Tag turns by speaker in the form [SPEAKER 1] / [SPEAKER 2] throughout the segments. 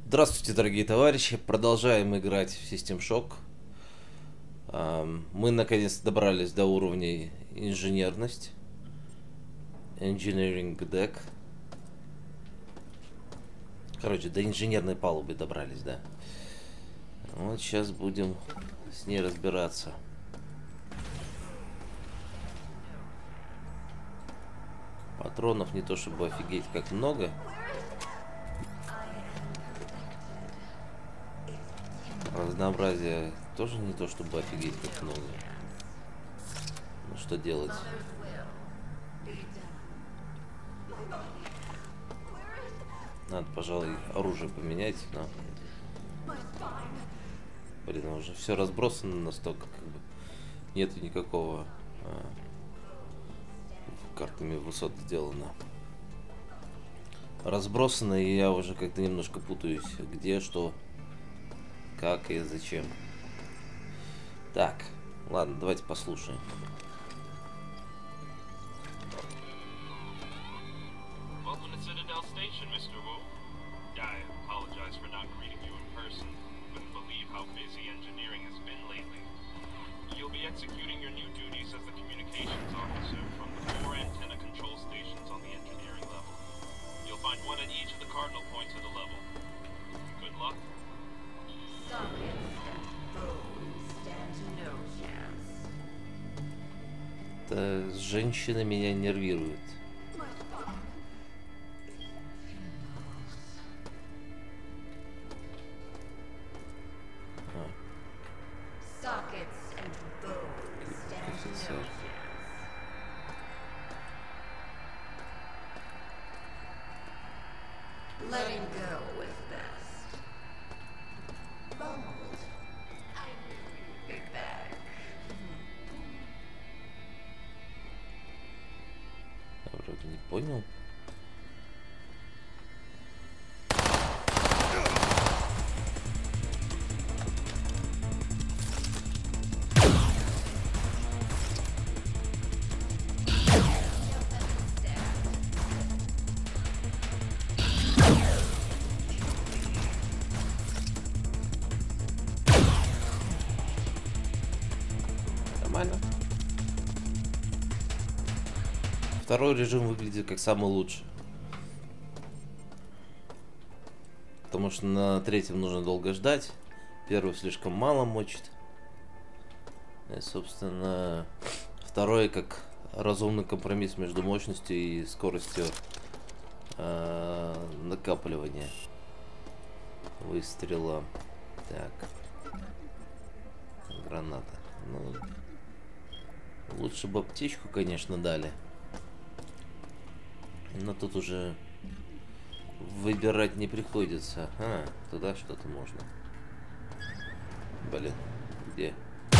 [SPEAKER 1] Здравствуйте, дорогие товарищи. Продолжаем играть в System Shock. Мы наконец добрались до уровня инженерность. Engineering Deck. Короче, до инженерной палубы добрались, да. Вот сейчас будем с ней разбираться. Патронов не то чтобы офигеть как много. Разнообразие тоже не то чтобы офигеть как много. Ну что делать? Надо, пожалуй, оружие поменять, но... Блин, уже все разбросано настолько, как бы нету никакого картами высот сделано. Разбросано, и я уже как-то немножко путаюсь, где, что, как и зачем. Так, ладно, давайте послушаем.
[SPEAKER 2] Executing your new duties as the communications officer from the 4 antenna control stations on the engineering level. You'll find one at each of the cardinal points of the level. Good luck.
[SPEAKER 1] Эта женщина меня нервирует.
[SPEAKER 3] Letting go is best. Bold. I will be back.
[SPEAKER 1] Я вроде не понял. Второй режим выглядит как самый лучший. Потому что на третьем нужно долго ждать. Первый слишком мало мочит. И, собственно, второй как разумный компромисс между мощностью и скоростью накапливания выстрела. Так. Граната. Ну, лучше бы аптечку, конечно, дали. Но тут уже выбирать не приходится. Туда что-то можно. Блин, где?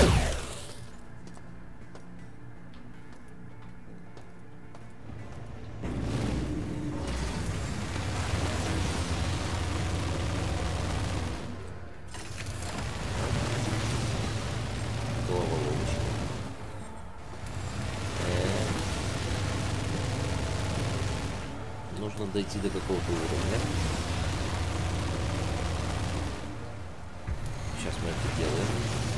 [SPEAKER 1] Нужно дойти до какого-то уровня. Сейчас мы это делаем.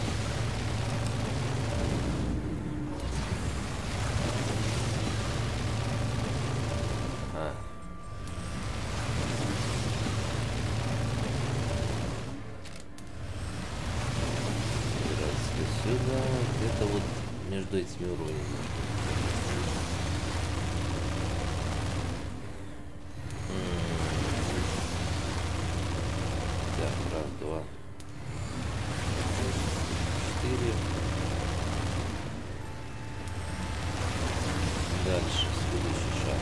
[SPEAKER 1] Собираться сюда, где-то вот между этими уровнями. Дальше, следующий шаг.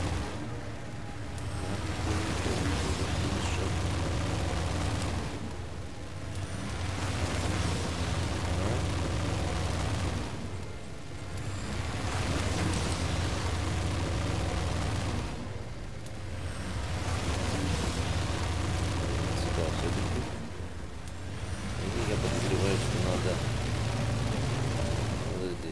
[SPEAKER 1] Сюда все-таки. И я подозреваю, что надо вот эти.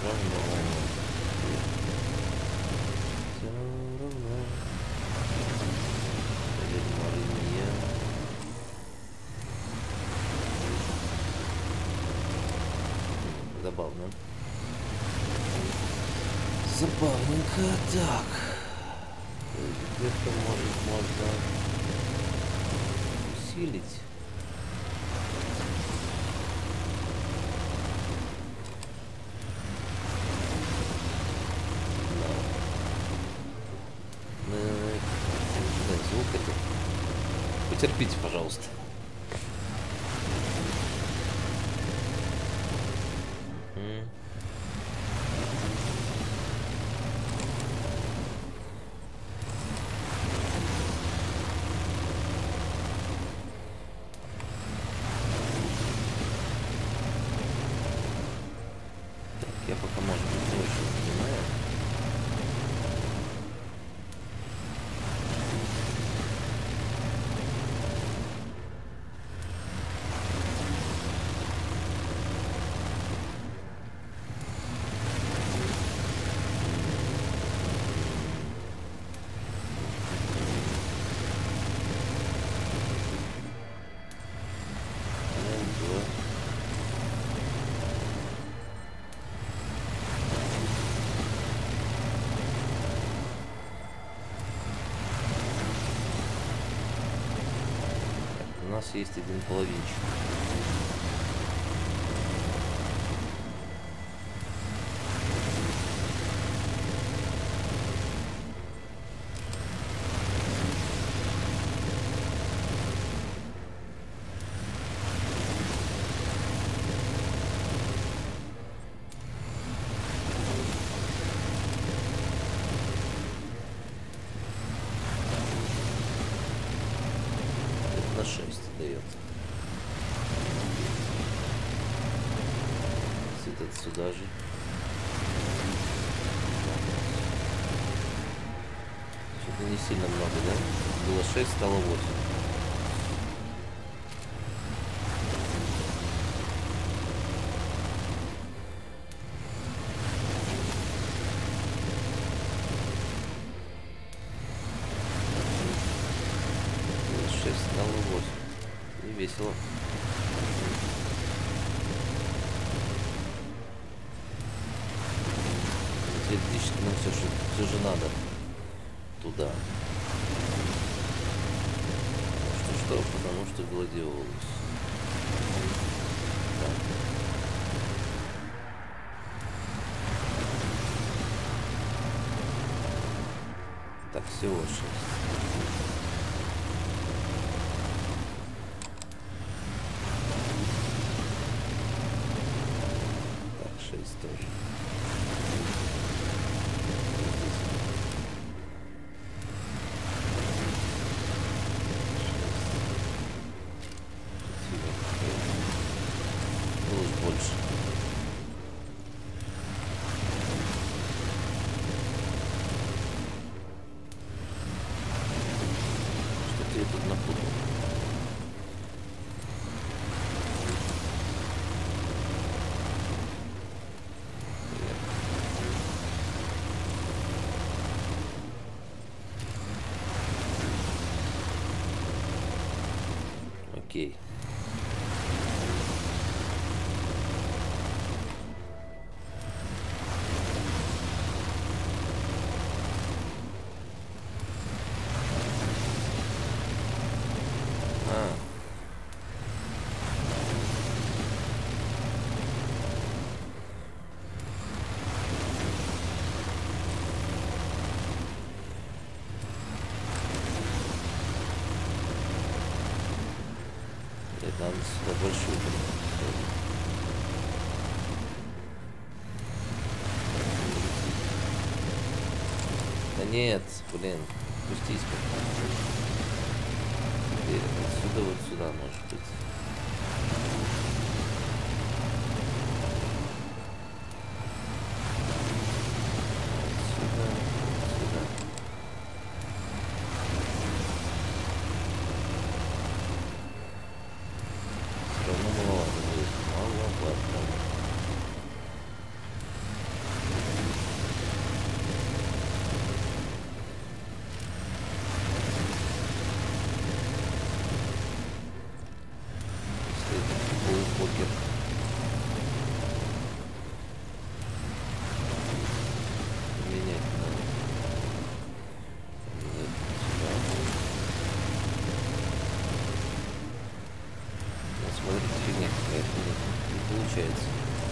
[SPEAKER 1] равно. Все равно. Дерьмо линия. Забавно. Забавненько. Так. Где-то может можно усилить. Звук это. Потерпите, пожалуйста. Так, я пока, может быть, не очень понимаю. У нас есть один половинчик. На 6 дает. Этот сюда же. Что-то не сильно много, да? Было 6, стало 8. Стало 8. И весело. Теоретически нам все же надо туда. Что, потому что гладиолус. Так. Так, всего 6. Тоже. Было больше. Что-то я тут напутал. Окей. Надо сюда больше убрать. Да нет, блин, пустись как-то. Теперь отсюда вот сюда может быть. получается.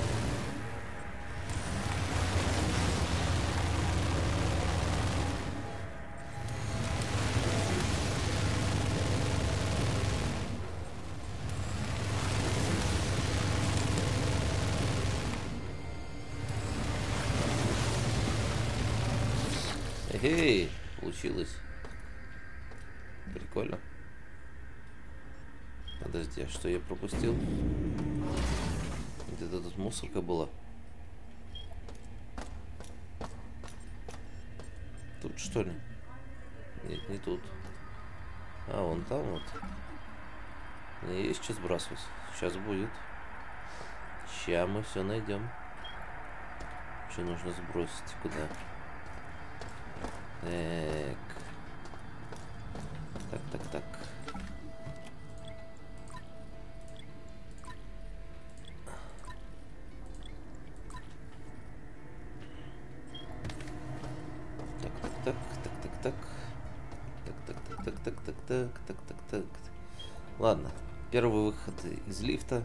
[SPEAKER 1] Эй, получилось. Прикольно. Подожди, а что я пропустил? Где-то тут мусорка была. Тут что ли? Нет, не тут. А, вон там вот. Мне есть что сбрасывать. Сейчас будет. Сейчас мы все найдем. Что нужно сбросить? Куда? Так. Так. Ладно. Первый выход из лифта.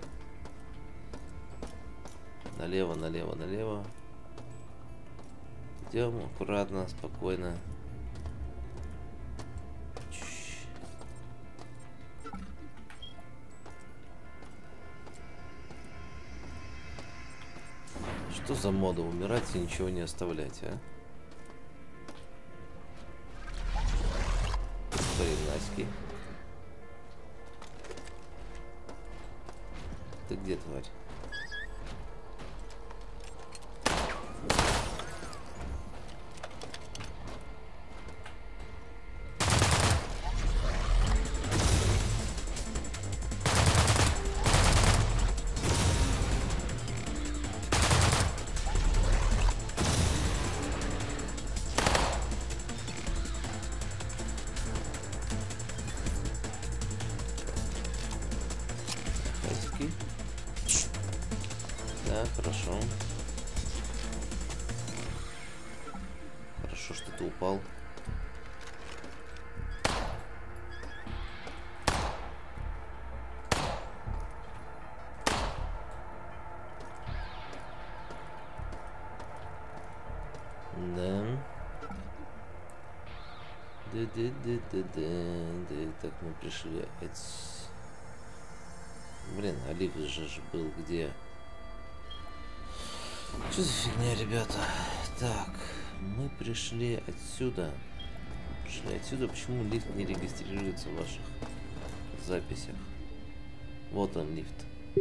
[SPEAKER 1] Налево. Идем аккуратно, спокойно. Что за мода умирать и ничего не оставлять, а? Наськи. Ты где, тварь? Да, хорошо. Хорошо, что ты упал. Да. Так, мы пришли. Блин, а лифт же был где? Что за фигня, ребята? Так, мы пришли отсюда. Почему лифт не регистрируется в ваших записях? Вот он, лифт.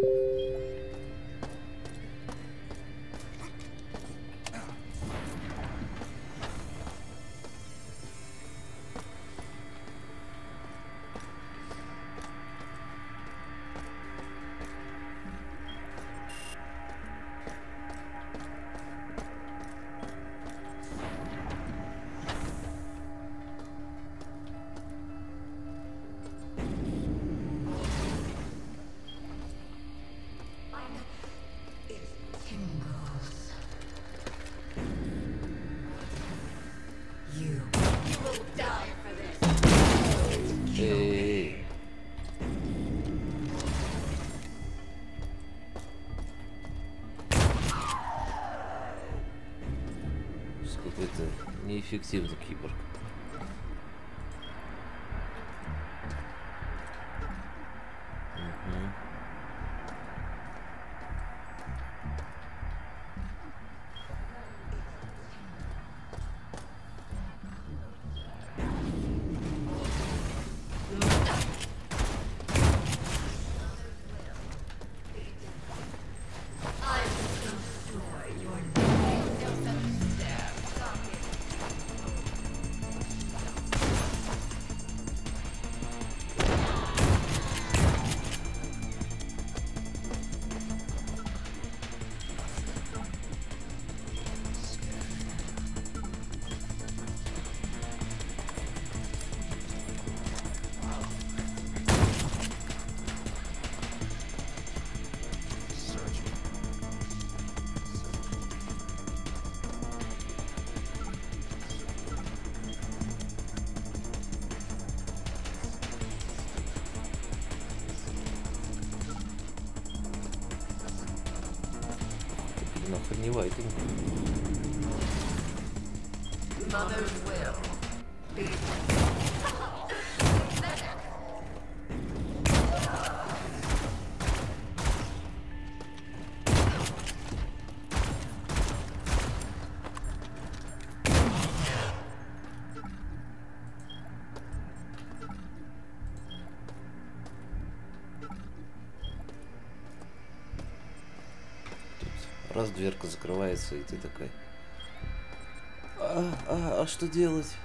[SPEAKER 1] Какой-то неэффективный киборг. Блин, охреневайтенько.
[SPEAKER 3] Mother's will. Be
[SPEAKER 1] Раз дверка закрывается, и ты такой... А что делать?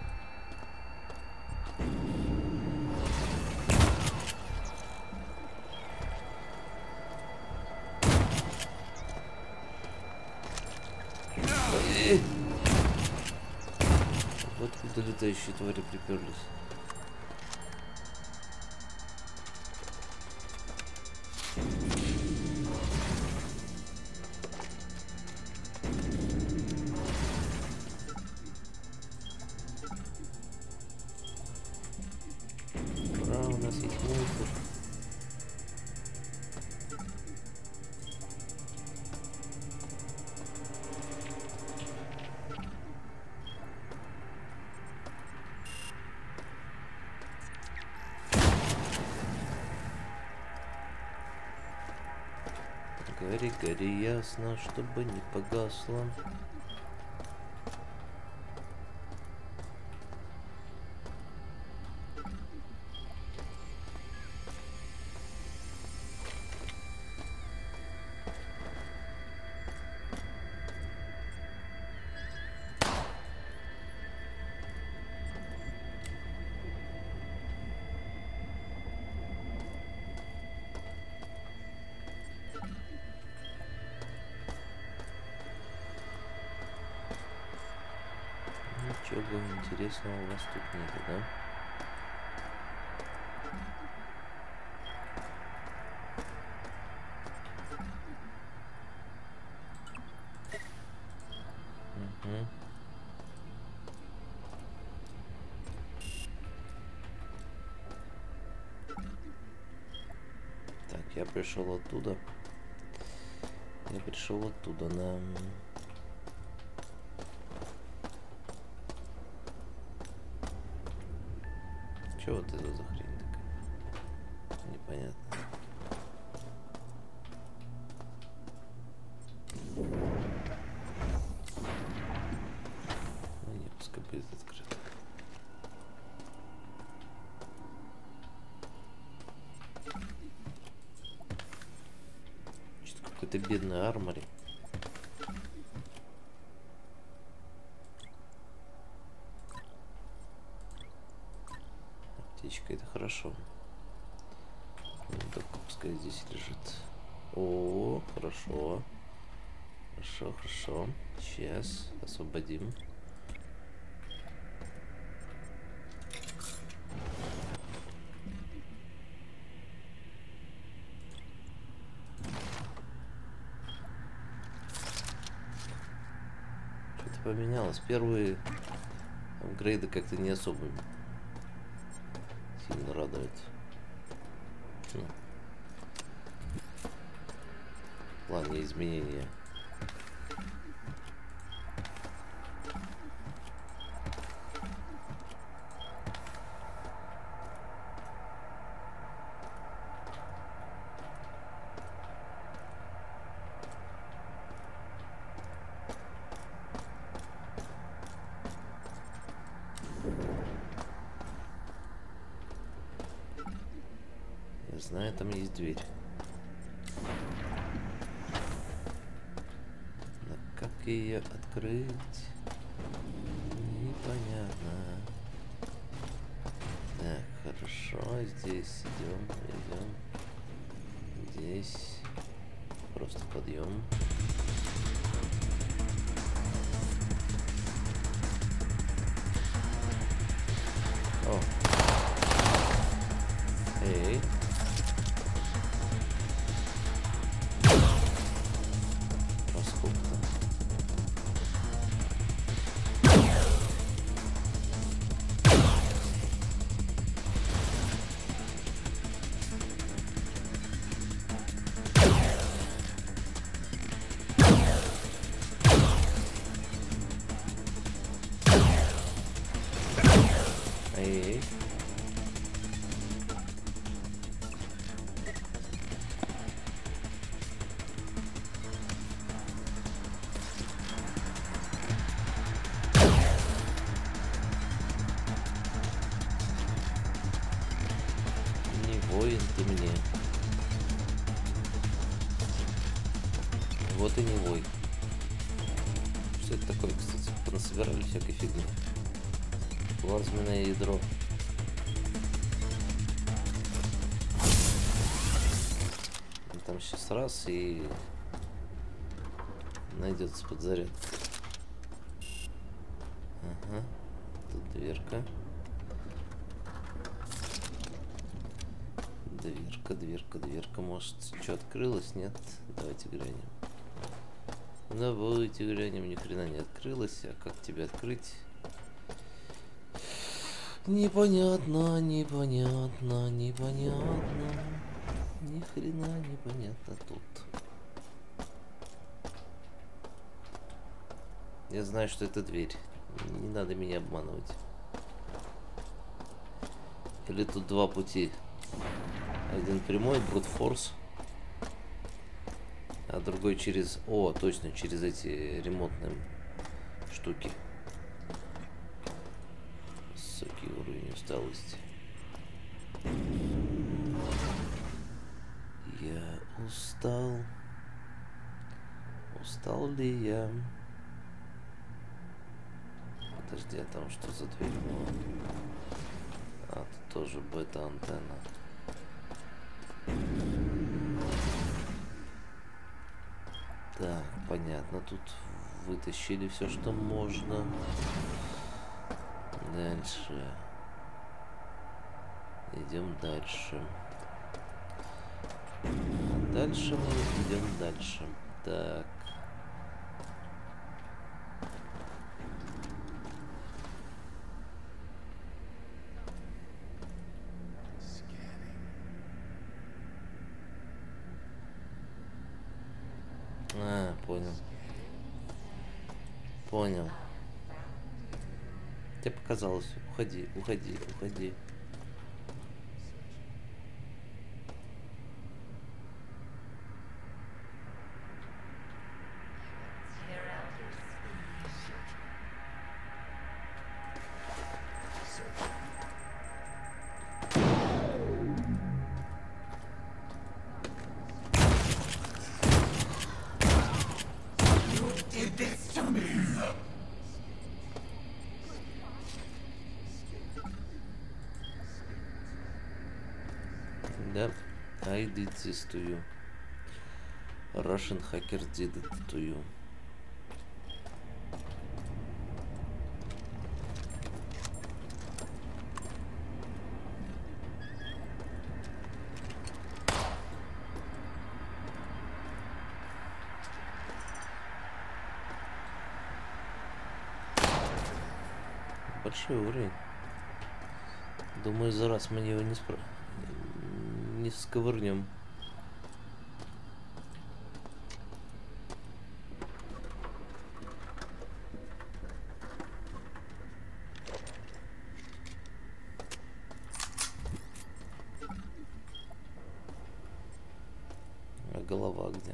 [SPEAKER 1] Вот куда летающие твари приперлись. Ура, у нас есть монстр. Гори, гори ясно, чтобы не погасло. Ничего интересного у вас тут нет, да? Угу. Так, я пришел оттуда. Да. Чё вот это за хрень такая? Непонятно. Ну не, пускай будет открыто. Что-то какой-то бедный армори. Это хорошо. Так, пускай здесь лежит. О, хорошо. Хорошо. Сейчас освободим. Что-то поменялось. Первые апгрейды как-то не особо сильно радует. Ну, в плане изменения. Знаю, там есть дверь. Но как ее открыть? Непонятно. Так, хорошо. Здесь идем. Здесь просто подъем. О. Эй. Вот и не вой. Что это такое, кстати? Понасобирали всякой фигни. Плазменное ядро. Там сейчас раз и найдется подзаряд. Ага. Тут дверка. Дверка. Может, что открылось? Нет? Давайте глянем. Давайте глянем. Ни хрена не открылось. А как тебе открыть? Непонятно. Ни хрена непонятно тут. Я знаю, что это дверь. Не надо меня обманывать. Или тут два пути. Один прямой, brute force, а другой через... О, точно, через эти ремонтные штуки. Высокий уровень усталости. Я устал. Устал ли я? Подожди, а там что за дверь? А, тут тоже бета-антенна. Так, понятно. Тут вытащили все, что можно. Дальше. Идем дальше. Дальше мы идем дальше. Так. А, понял. Понял. Тебе показалось. Уходи. Да, I did this to you. Russian hacker did it to you. Большой уровень. Думаю, за раз мы его не сковырнем. А голова где?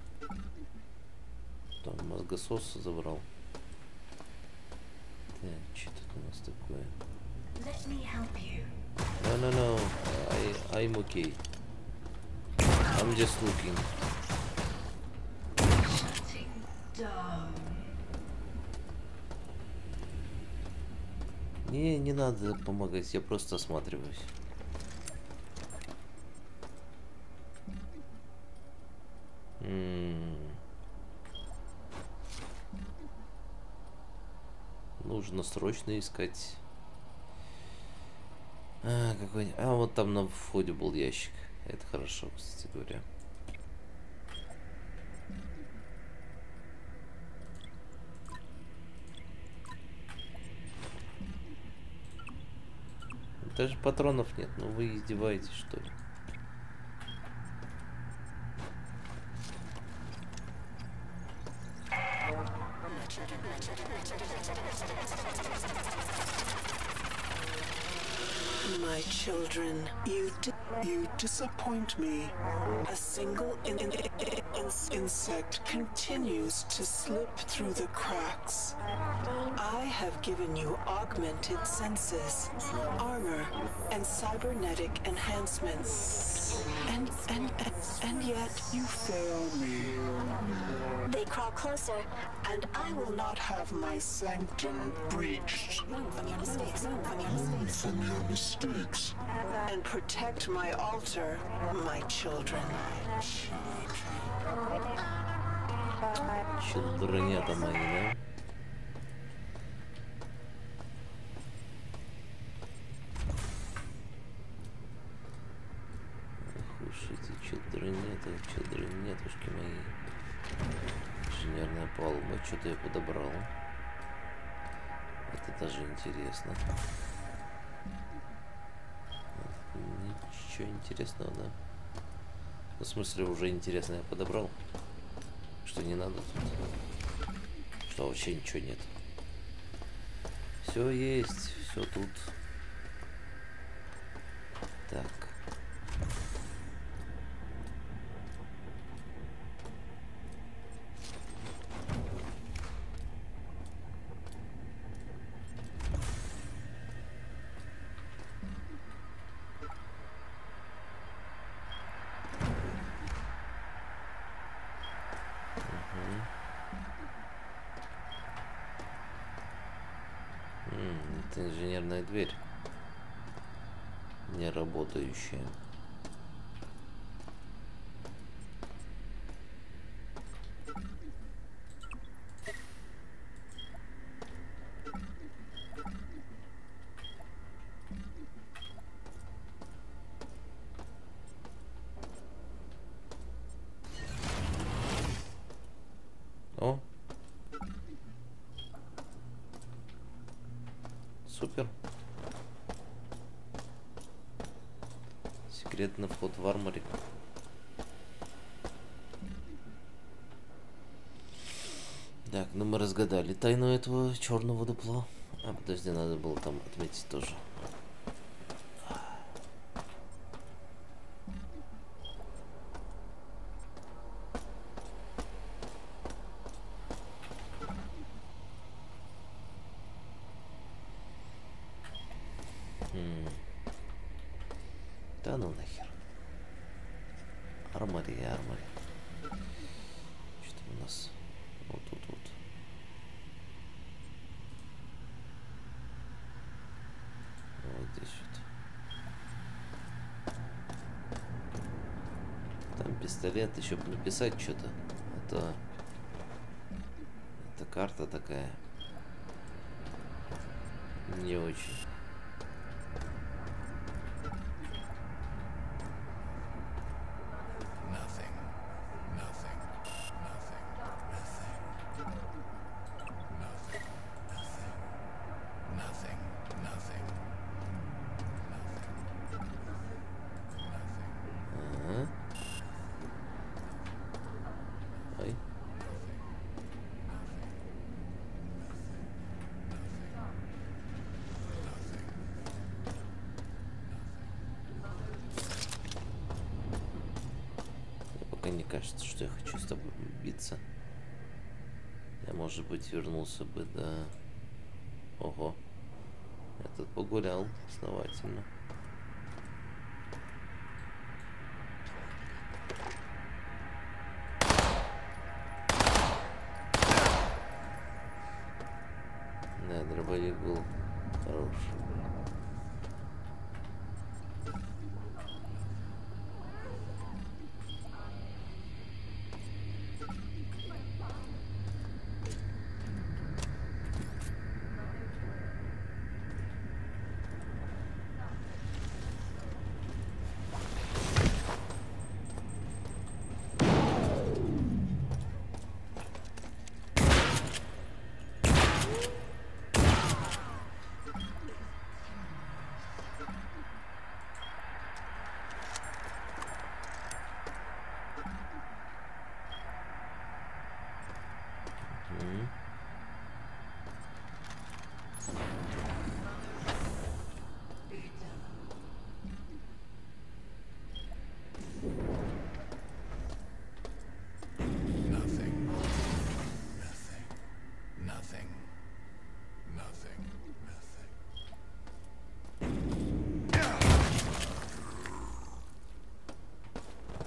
[SPEAKER 1] Там мозгосос забрал. Так, что тут у нас такое? No. I'm okay. I'm just looking.
[SPEAKER 3] Shutting down.
[SPEAKER 1] Не надо помогать, я просто осматриваюсь. Нужно срочно искать. Какой-нибудь. А вот там на входе был ящик. Это хорошо, кстати говоря. Даже патронов нет. Ну вы издеваетесь, что ли?
[SPEAKER 4] My children, you disappoint me. A single insect continues to slip through the cracks. I have given you augmented senses, armor, and cybernetic enhancements. And yet you fail me.
[SPEAKER 5] They crawl closer.
[SPEAKER 4] And I will not have my sanctum breached.
[SPEAKER 5] Learn from your mistakes. Learn from your mistakes.
[SPEAKER 4] From your mistakes. And protect my altar, my children.
[SPEAKER 1] Чудо-бронята мои, да? Ох уж эти чудо-бронетушки мои. Инженерная палуба, что-то я подобрал. Это даже интересно. Ничего интересного, да? Ну, в смысле, уже интересно я подобрал. Что не надо тут. Что вообще ничего нет. Все есть, все тут. Так. Это инженерная дверь, не работающая. О! Супер. Секретный вход в арморе. Так, ну мы разгадали тайну этого черного дупла. А, подожди, надо было там отметить тоже. Да ну нахер. Армори. Что у нас? Вот тут вот. Вот здесь вот. Там пистолет, еще бы написать что-то. Это карта такая. Не очень. Ой. Мне пока не кажется, что я хочу с тобой биться. Я, может быть, вернулся бы до... Ого. Я тут погулял основательно. Да, дробовик был хорош.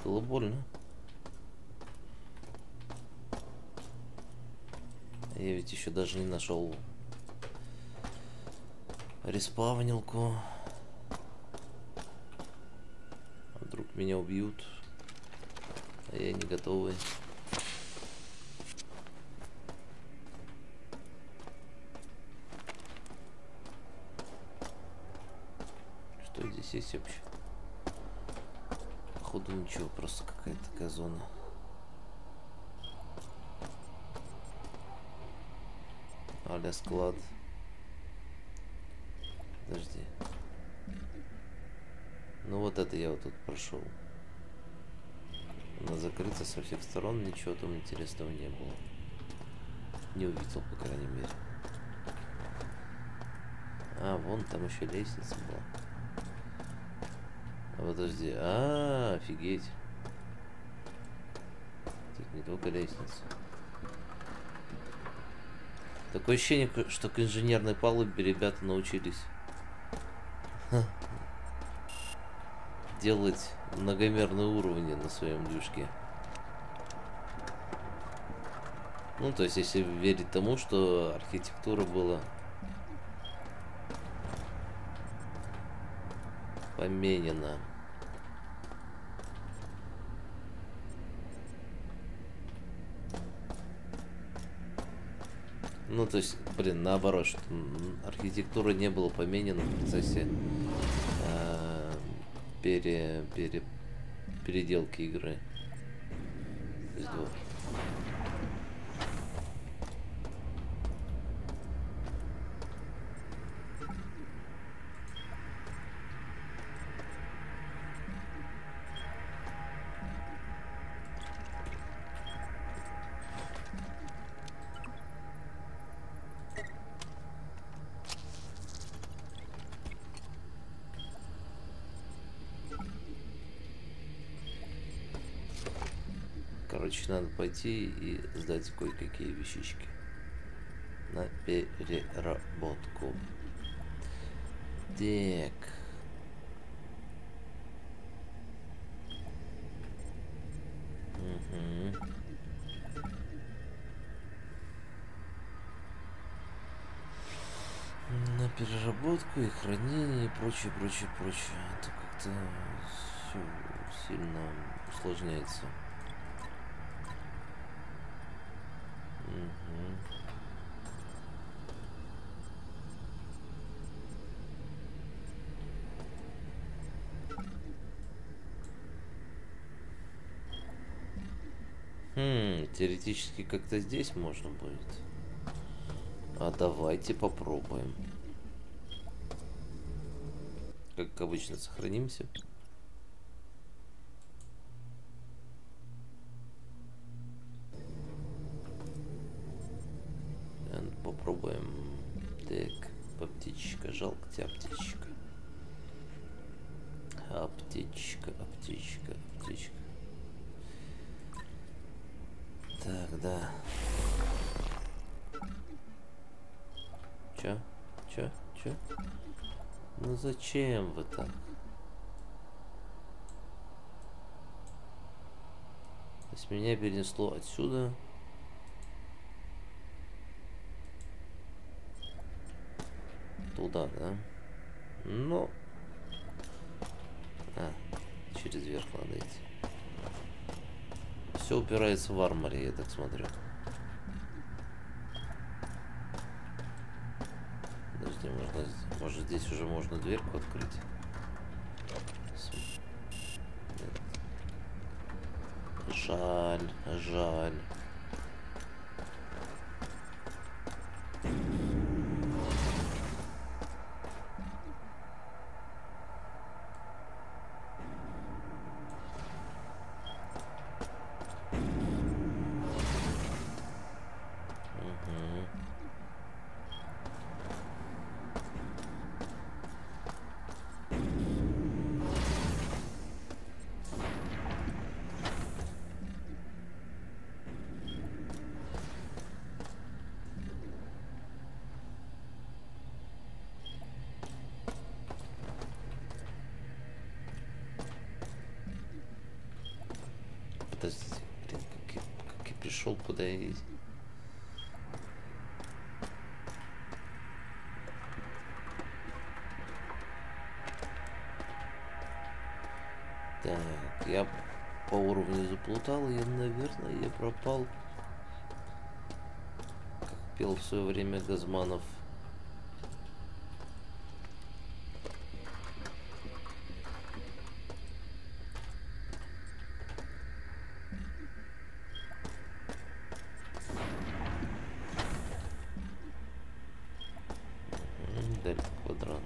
[SPEAKER 1] Было больно. Я ведь еще даже не нашел респавнилку. А вдруг меня убьют, а я не готовый. Что здесь есть вообще? Походу ничего, просто какая-то такая зона. А-ля склад. Подожди. Ну вот это я вот тут прошел. Она закрыта со всех сторон, ничего там интересного не было. Не увидел, по крайней мере. А, вон там еще лестница была. А подожди. Офигеть. Тут не только лестница. Такое ощущение, что к инженерной палубе ребята научились делать многомерные уровни на своем движке. Ну, то есть, если верить тому, что архитектура была поменена. Ну, то есть, блин, наоборот, что архитектура не была поменена в процессе переделки игры. То есть, вот. Короче, надо пойти и сдать кое-какие вещички на переработку. Так. Угу. На переработку и хранение и прочее, прочее, прочее. Это как-то все сильно усложняется. Теоретически как-то здесь можно будет. А давайте попробуем. Как обычно, сохранимся. Попробуем. Так, аптечка. Жалко тебе аптечка. Аптечка, аптечка, аптечка. Так, да. Чё? Ну зачем вы так? То есть меня перенесло отсюда. Туда, да? Ну. Через верх надо идти. Все упирается в арморе, я так смотрю. Подожди, может здесь уже можно дверку открыть? Жаль. пришел, куда я ездил. Так, я по уровню заплутал, и, наверное, я пропал. Как пел в свое время Газманов. Дельта квадрант.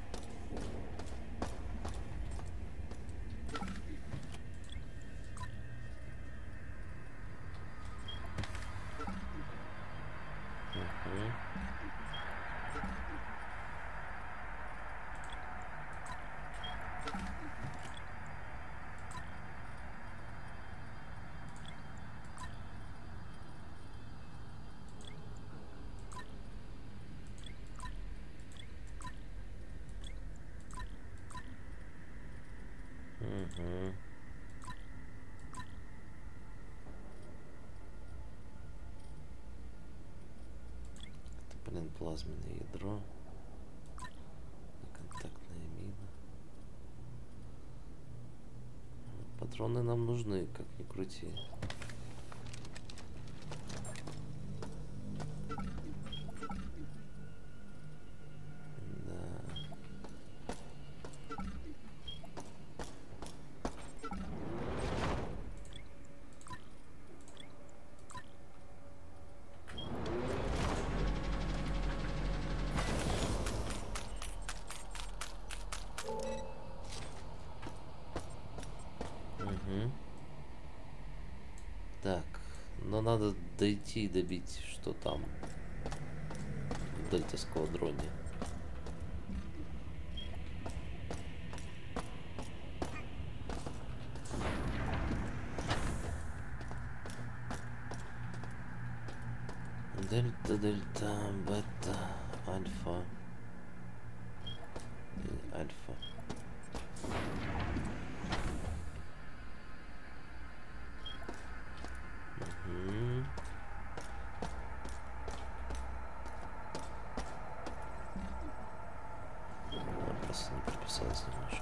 [SPEAKER 1] Это, блин, плазменное ядро. Контактная мина. Патроны нам нужны, как ни крути. Так, но надо дойти и добить, что там в дельта-сквадроне. Дельта, дельта, бета, альфа и альфа. Просто не прописалось немножко.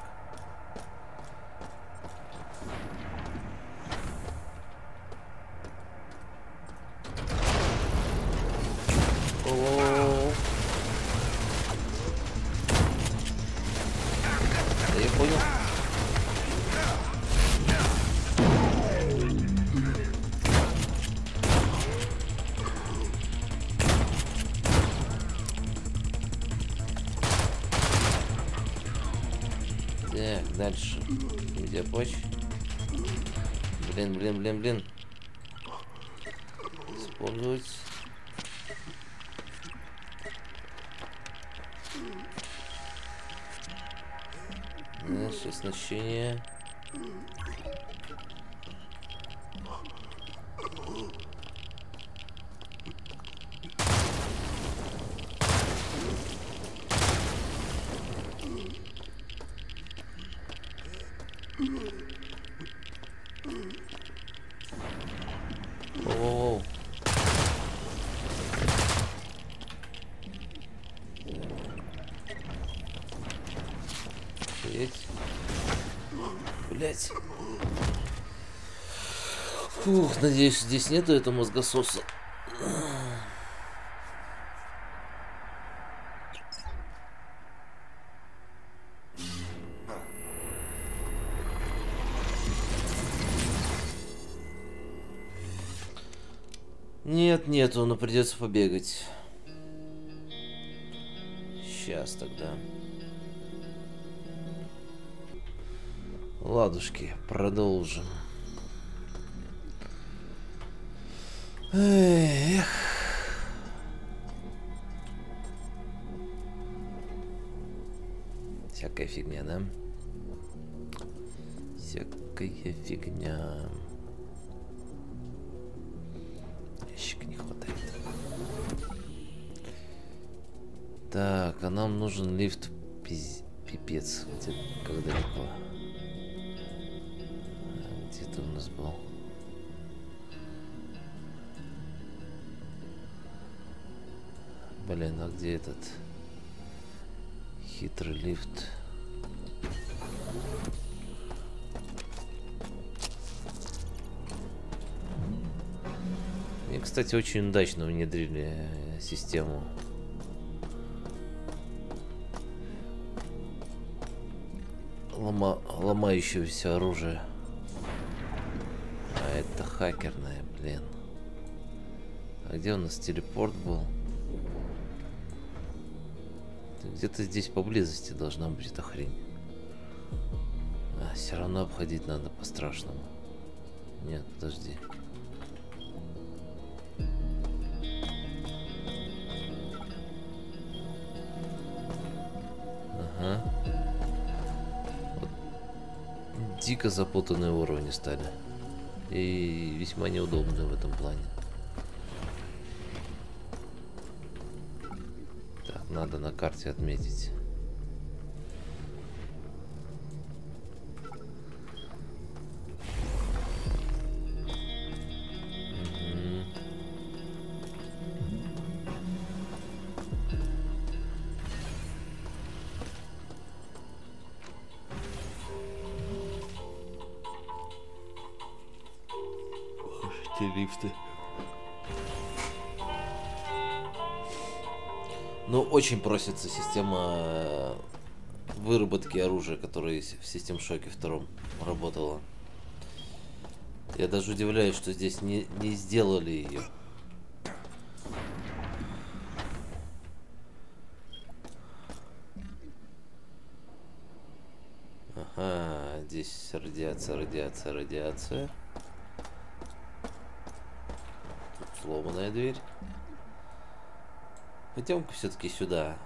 [SPEAKER 1] О-о-о. Да я понял. Так, дальше. Где помощь? Блин. Использовать. Дальше оснащение. Оу. Блять. Фух, надеюсь, здесь нету этого мозгососа. Нет, нету, но придется побегать. Сейчас тогда. Ладушки, продолжим. Эх. Всякая фигня, да? Всякая фигня. Ящика не хватает. Так, а нам нужен лифт. Пипец. Где, как далеко? Где-то у нас был. Блин, а где этот хитрый лифт? Мне, кстати, очень удачно внедрили систему ломающегося оружия. А это хакерное, блин. А где у нас телепорт был? Где-то здесь поблизости должна быть эта хрень. А, все равно обходить надо по-страшному. Нет, подожди. Ага. Вот. Дико запутанные уровни стали. И весьма неудобные в этом плане. Так, надо на карте отметить. Лифты. Ну, очень просится система выработки оружия, которая в System Shock 2 работала. Я даже удивляюсь, что здесь не сделали ее. Ага, здесь радиация. Сломанная дверь. Пойдем-ка все-таки сюда.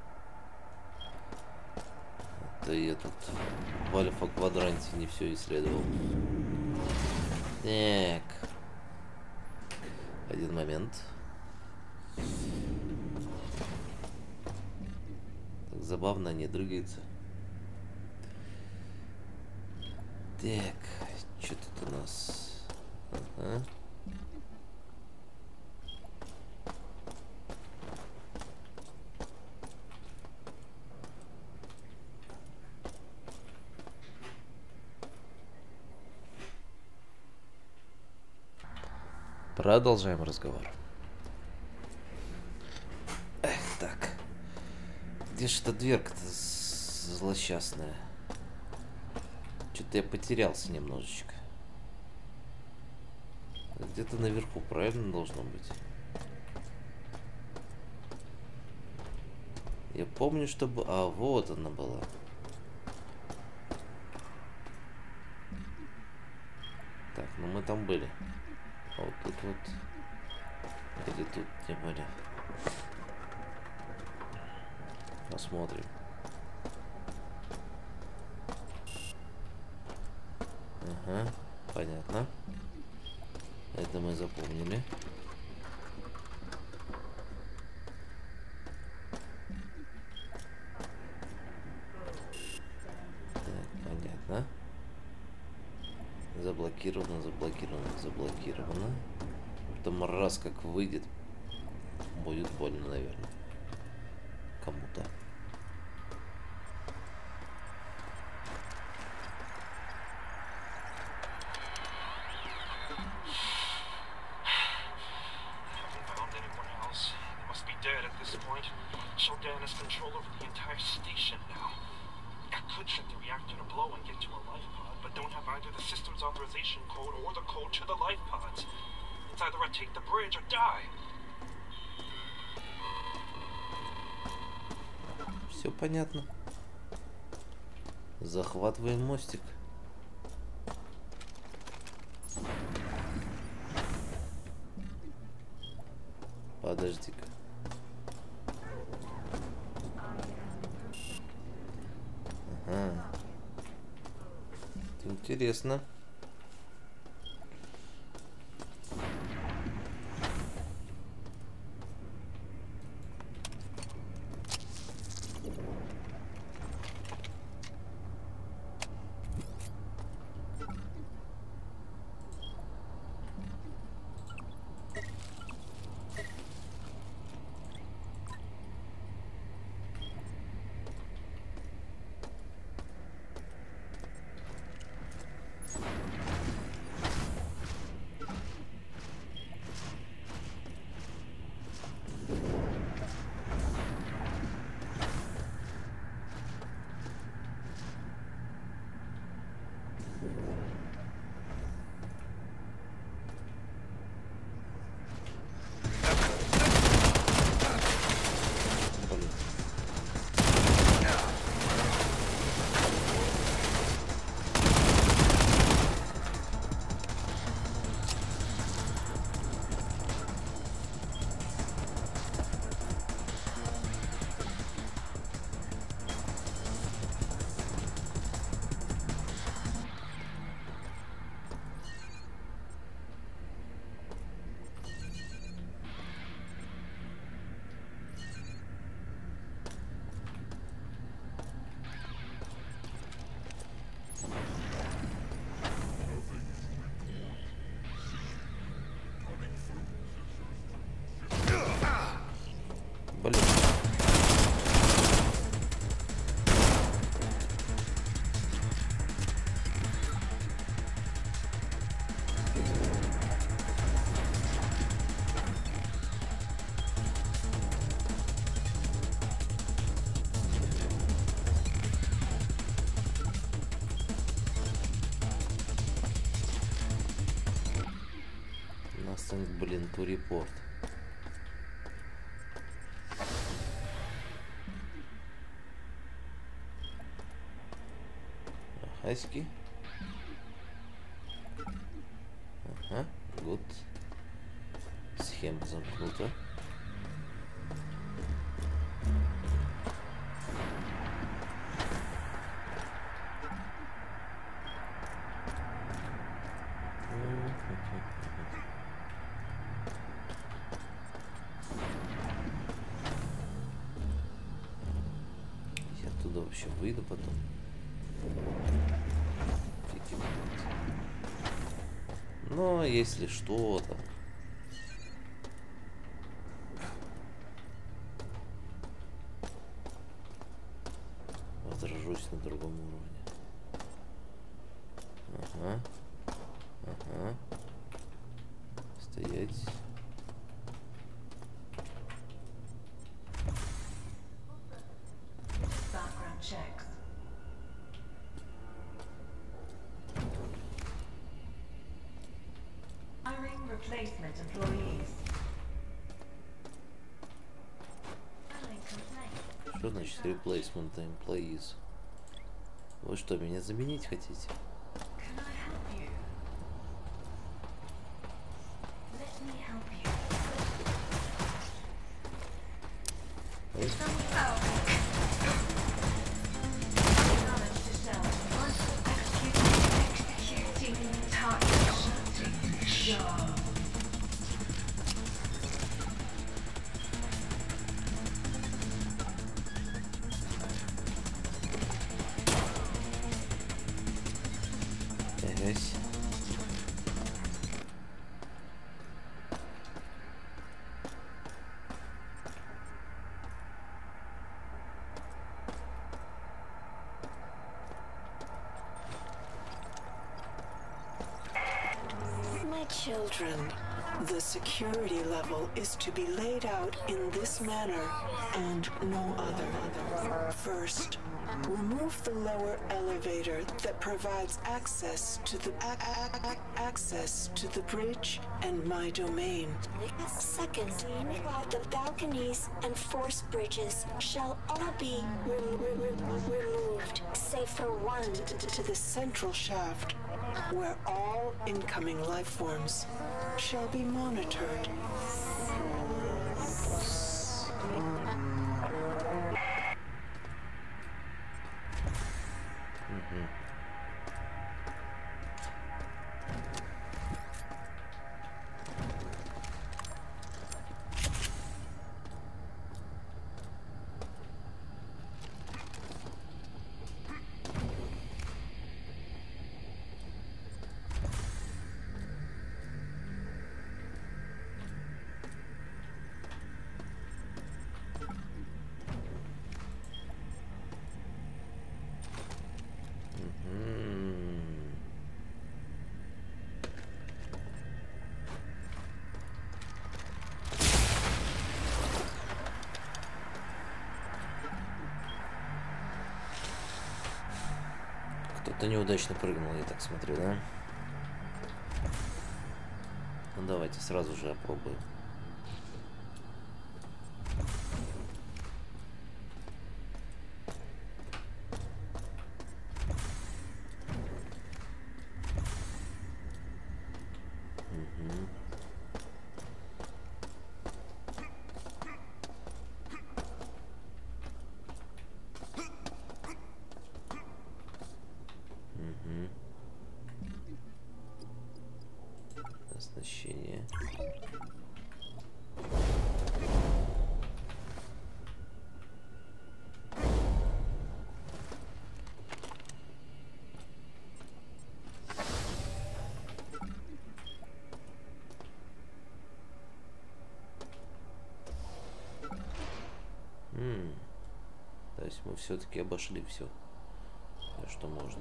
[SPEAKER 1] Да я тут в альфа-квадранте не все исследовал. Так. Один момент. Так забавно не дрыгается. Так, что тут у нас? Ага. Продолжаем разговор. Эх, так. Где же эта дверка-то злосчастная? Что-то я потерялся немножечко. Где-то наверху, правильно должно быть? Я помню, чтобы... А, вот она была. Так, ну мы там были. А вот тут вот. Или тут не были. Посмотрим. Ага, понятно. Это мы запомнили. Так, понятно. Заблокировано. Там раз как выйдет, будет больно, наверное. Кому-то.
[SPEAKER 2] Shodan has control over the entire station now. I could set the reactor to blow and get to a life pod, but don't have either the system's authorization code or the code to the life pods. It's either I take the bridge or die.
[SPEAKER 1] Все понятно. Захватываем мостик. Подожди-ка. Ага. Интересно. полет. Настанет, блин, турепорт. Аськи. Ага, гуд. Схема замкнута. Я оттуда вообще выйду потом. Но если что-то. Возражусь на другом уровне. Ага. Ага. Стоять.
[SPEAKER 3] Background checks. Hiring replacement employees. Filing complaint.
[SPEAKER 1] Что значит replacement employees? Вы что, меня заменить хотите?
[SPEAKER 3] Can I help you? Let me help you. Damage to cells. Once executing target. Job.
[SPEAKER 1] Эгась.
[SPEAKER 4] My children, the security level is to be laid out in this manner and no other. First, remove the lower elevator that provides access to the bridge and my domain.
[SPEAKER 5] Second, the balconies and force bridges shall all be removed, save for one.
[SPEAKER 4] To the central shaft, where all incoming life forms shall be monitored.
[SPEAKER 1] Кто-то неудачно прыгнул, я так смотрю, да? Ну давайте сразу же опробуем. Оснащение. мы все-таки обошли все, что можно.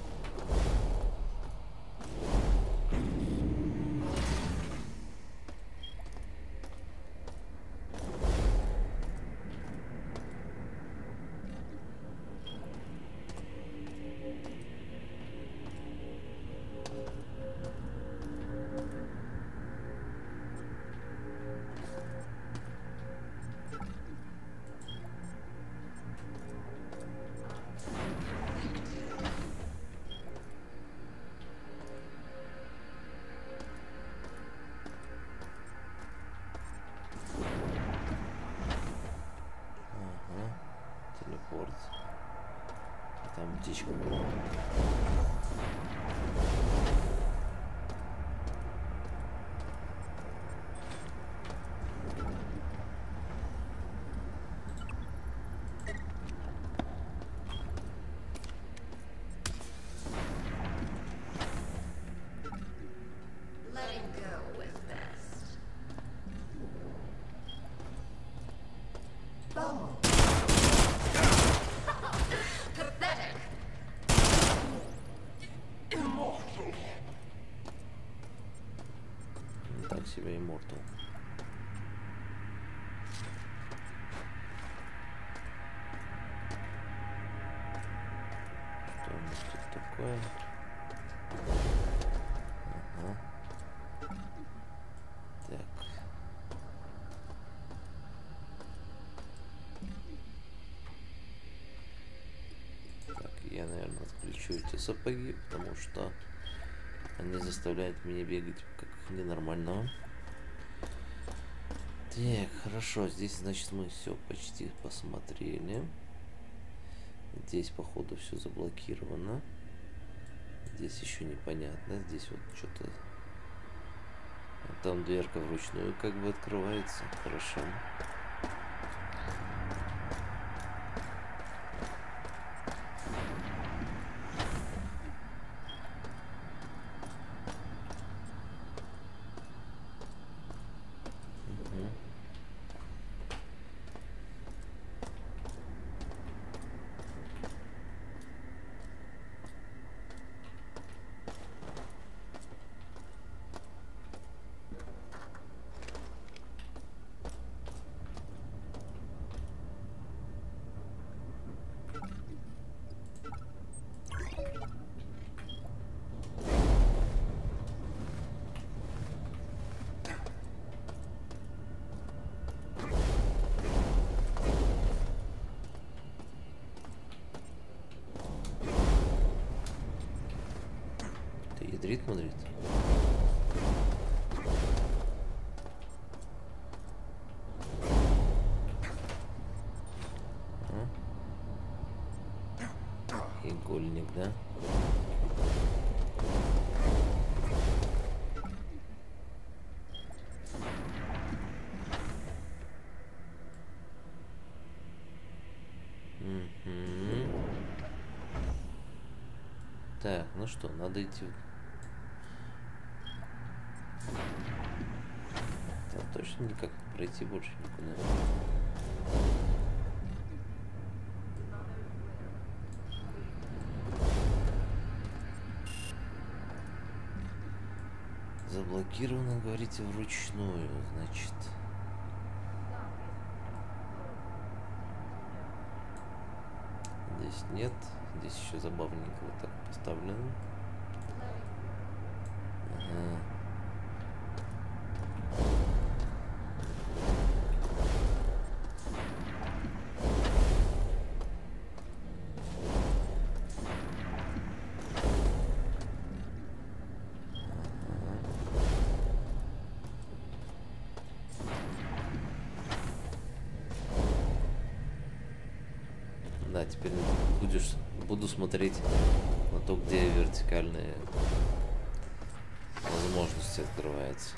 [SPEAKER 1] Телепорт. Там птичка была.
[SPEAKER 3] Letting go is best. Bumble. Pathetic.
[SPEAKER 1] Так себе Immortal. Что у нас тут такое? Ага. Так. Так, я, наверное, отключу эти сапоги, потому что они заставляют меня бегать как ненормального. Так, хорошо, здесь, значит, мы все почти посмотрели. Здесь, походу, все заблокировано. Здесь еще непонятно. Здесь вот что-то... Там дверка вручную как бы открывается. Хорошо. Ядрит мудрит. Игольник, да? Так, ну что, надо идти. Там точно никак пройти больше никуда. Заблокировано, говорите, вручную, значит. Здесь нет. Здесь еще забавненько вот так поставлено. Ага. Да, теперь буду смотреть на то, где вертикальные возможности открываются.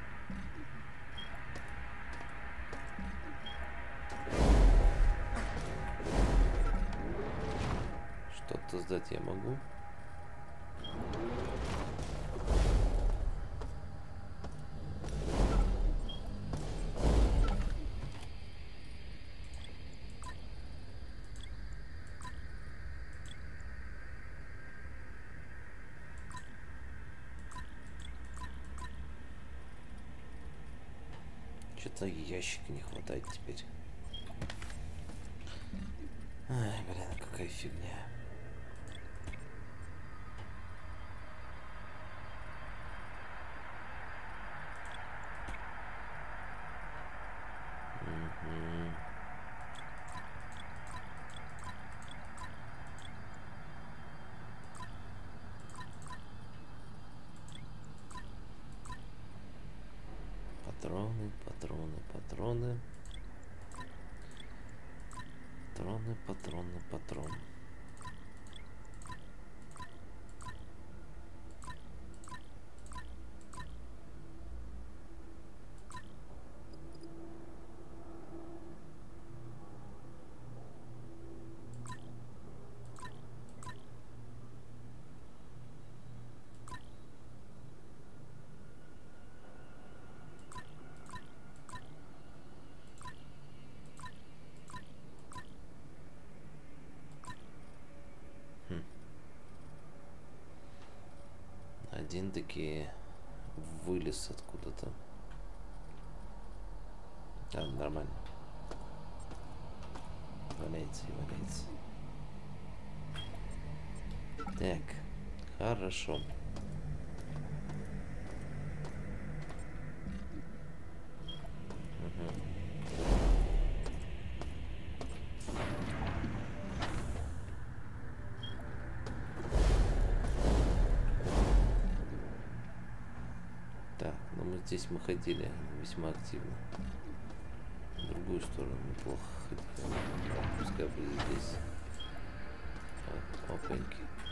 [SPEAKER 1] Что-то сдать я могу. Что-то ящика не хватает теперь. Ай, блин, какая фигня. Патроны, патроны, патроны. Патроны, патроны, патроны. Один таки вылез откуда-то. Да, нормально. Валяется и валяется. Так, хорошо. Здесь мы ходили весьма активно. В другую сторону неплохо ходили. Да, пускай будет здесь. Опаньки.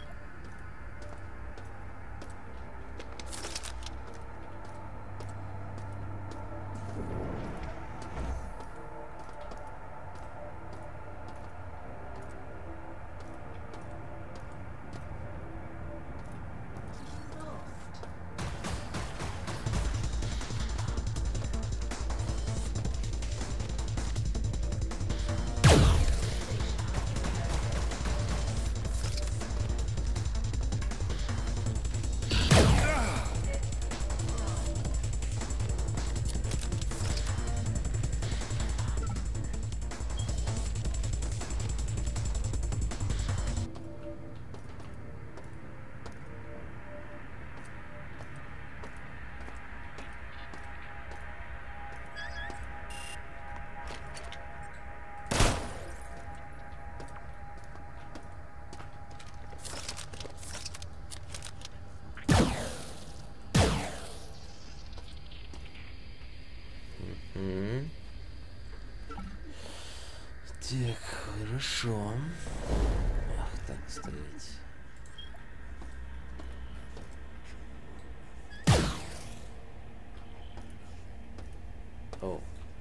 [SPEAKER 1] Так, хорошо. Ах, так стоять. О.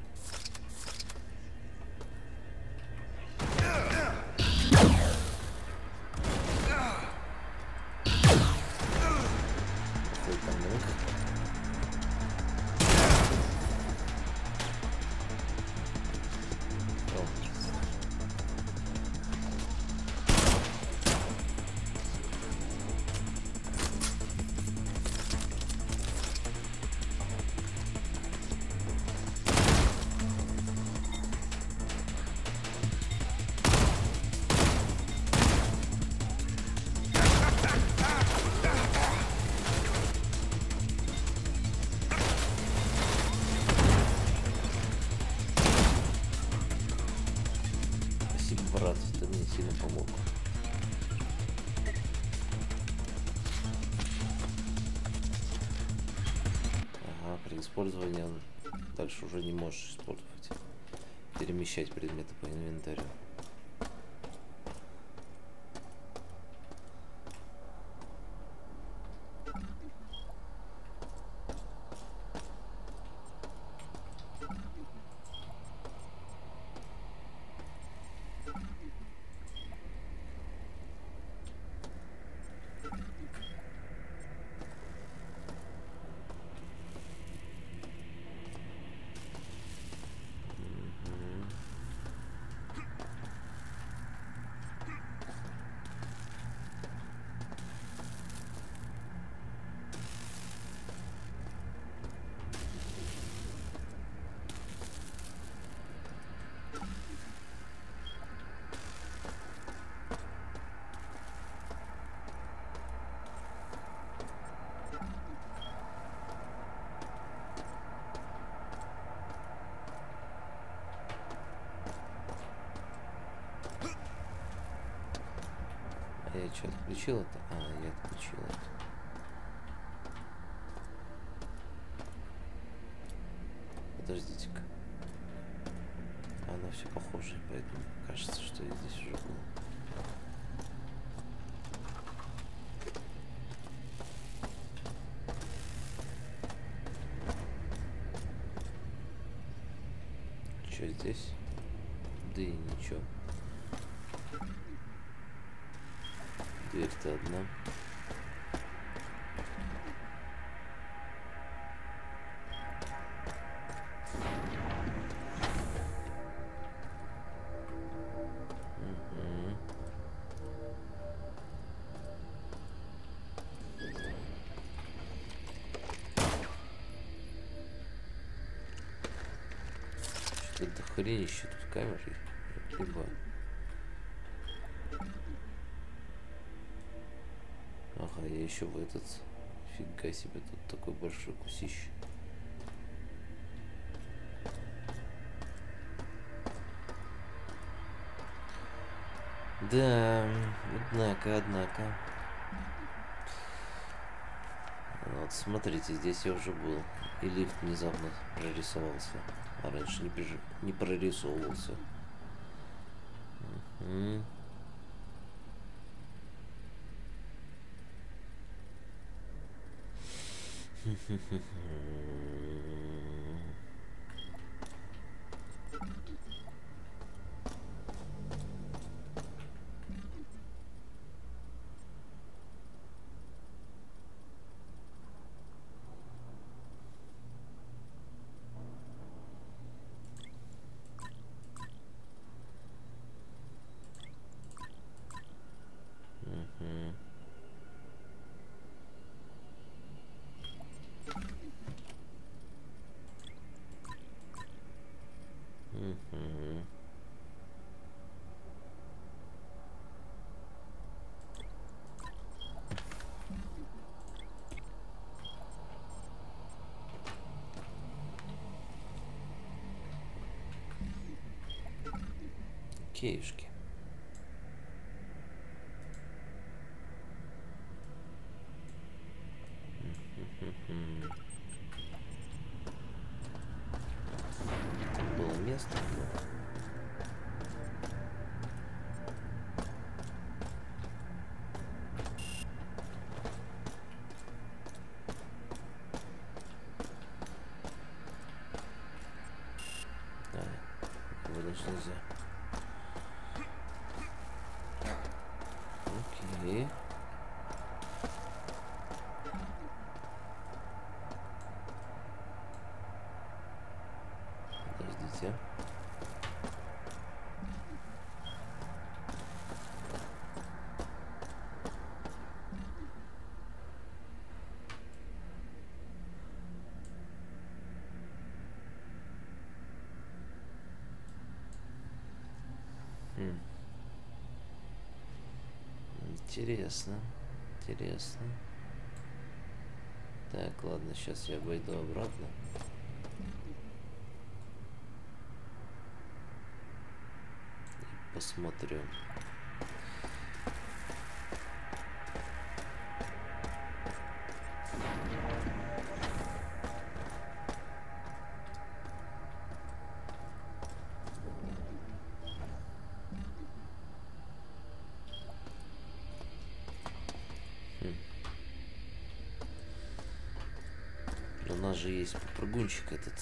[SPEAKER 1] Брат, ты мне сильно помог. Ага, при использовании он дальше уже не можешь использовать. Перемещать предметы по инвентарю. Я что, отключил это? А, я отключил это. Подождите-ка. Оно все похоже, поэтому кажется, что я здесь уже был. Что здесь? Да и ничего. Дверь-то одна. Что-то дохренище тут камеры. Либо... Ага, я еще в этот... Фига себе, тут такой большой кусище. Да, однако. Вот, смотрите, здесь я уже был. И лифт внезапно прорисовался. А раньше не прорисовывался. Кеюшки. Там было место. Его даже нельзя. Окей. Подождите. Интересно. Так, ладно, сейчас я обойду обратно. И посмотрю. У нас же есть попрыгунчик этот.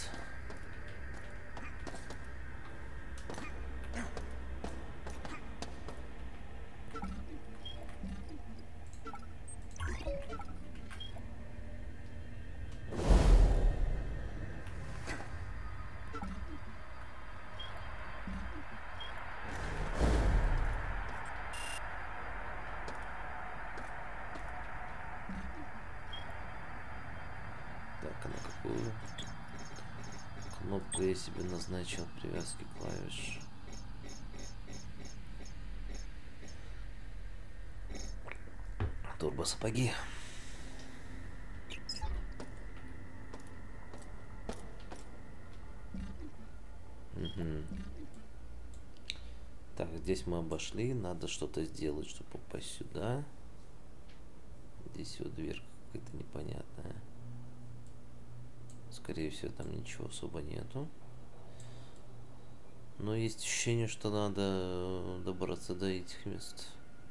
[SPEAKER 1] Так, а на какую кнопку я себе назначил привязки клавиш? Турбосапоги. Так, здесь мы обошли. Надо что-то сделать, чтобы попасть сюда. Здесь вот дверь какая-то непонятная. Скорее всего, там ничего особо нету. Но есть ощущение, что надо добраться до этих мест.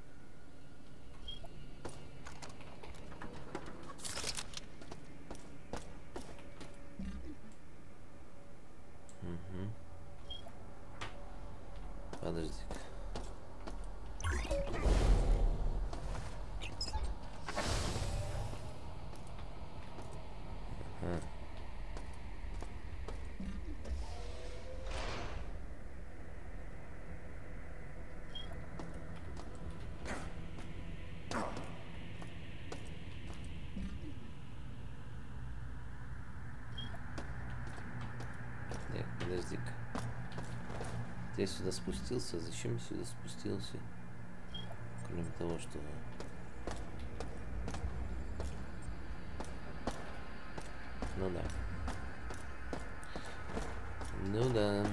[SPEAKER 1] Угу. Подожди-ка. Ага. Нет, подожди-ка. Я сюда спустился. Зачем я сюда спустился? Кроме того, что... Ну да. Ну да.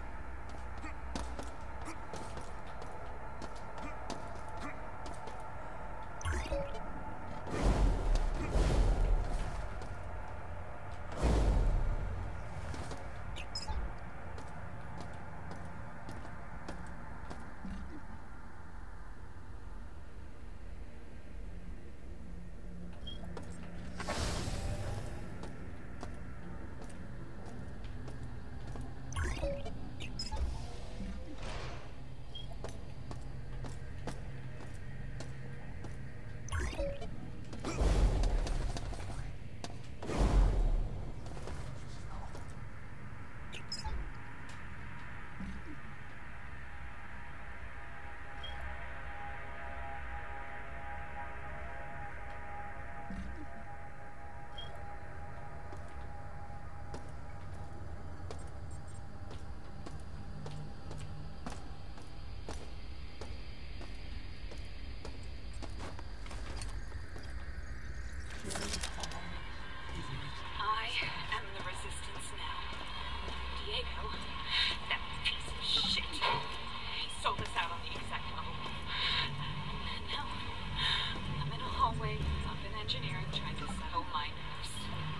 [SPEAKER 6] I am the resistance now. Diego, that piece of shit. He sold us out on the exec level. Now, I'm in a hallway up in engineering trying to settle my nerves.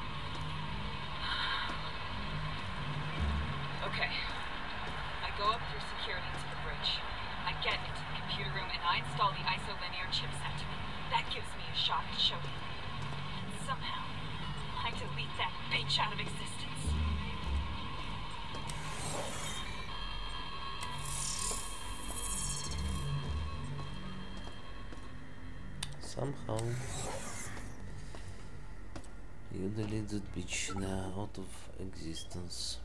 [SPEAKER 6] Okay. I go up through security to the bridge. I get into the computer room and I install the isolinear chipset. That gives me a shot at showing. And somehow, I delete that bitch out of existence.
[SPEAKER 1] Somehow you delete that bitch out of existence.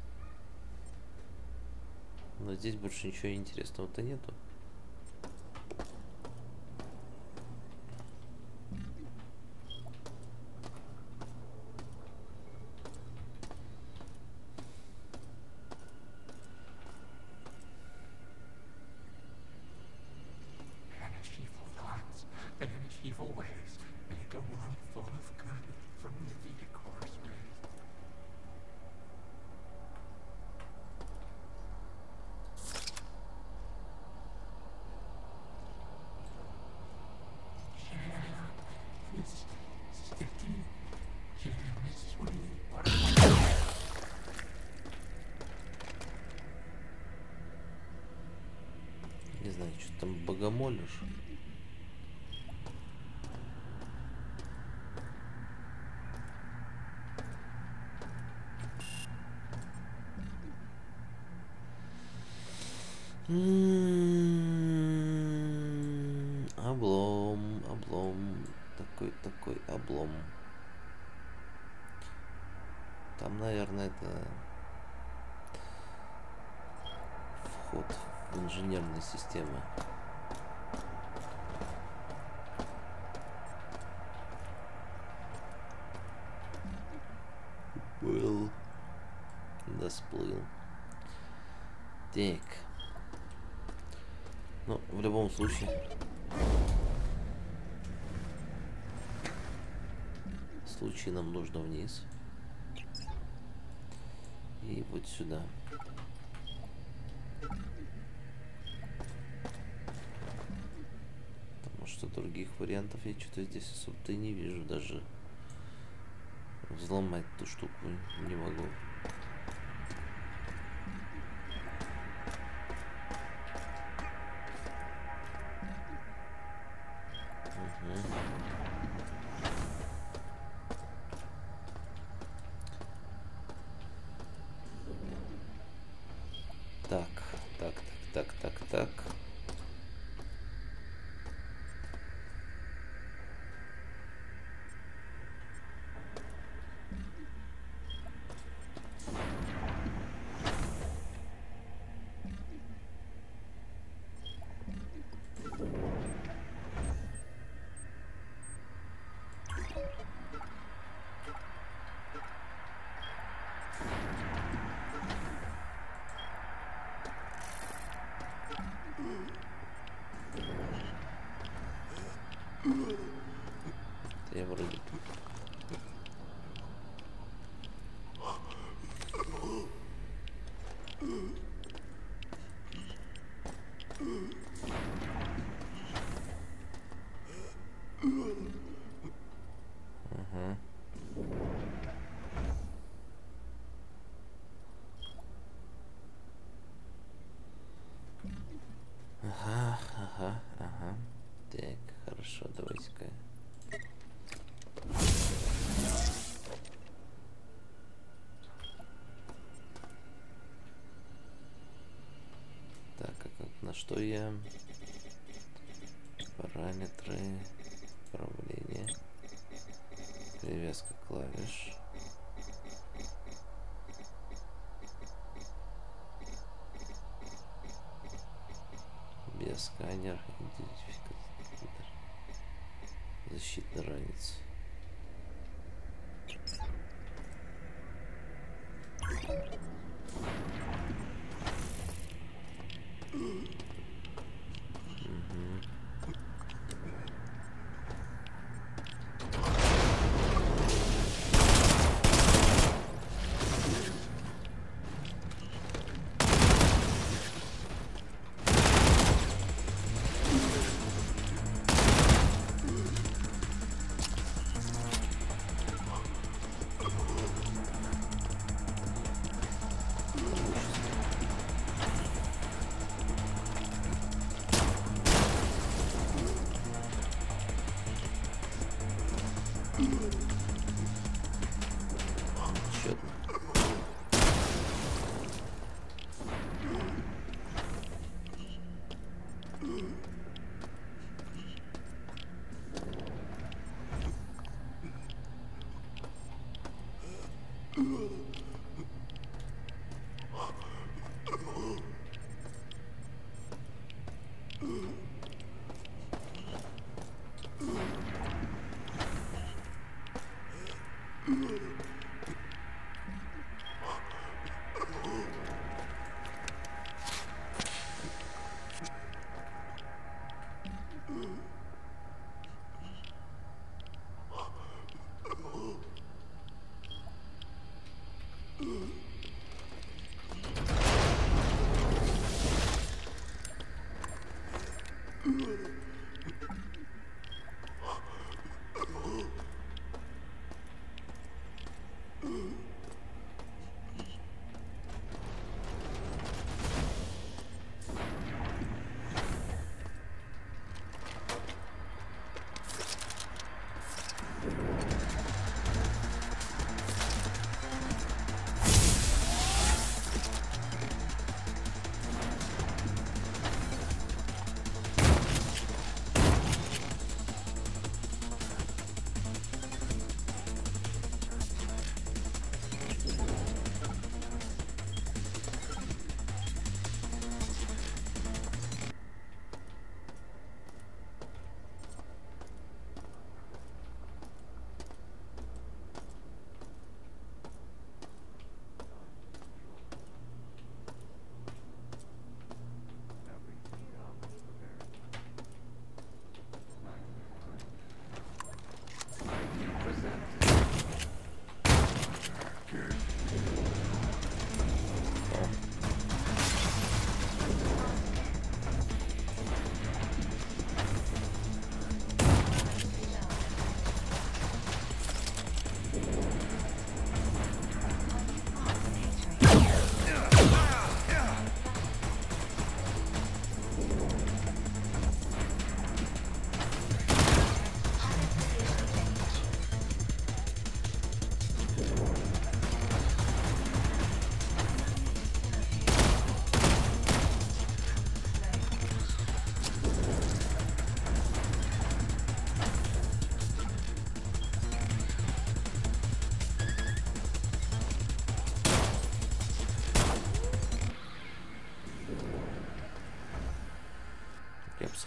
[SPEAKER 1] Но здесь больше ничего интересного-то нету.
[SPEAKER 7] Evil thoughts and evil ways make a world full of good from the Vidacor's rays. Jam is sticky. Jam is sweet. What
[SPEAKER 1] Не знаю, что там богомолишь. Облом, облом, такой облом. Там, наверное, это вход в инженерные системы. Был, да сплыл. Так. Ну, в любом случае нам нужно вниз. И вот сюда. что других вариантов я что-то здесь особо-то и не вижу. Даже взломать эту штуку не могу. Так. Я вроде... Ага. Так, хорошо, давайте-ка. Так, а как, на что я? Параметры, управление, привязка клавиш. Биосканер, идентификатор, защитный ранец.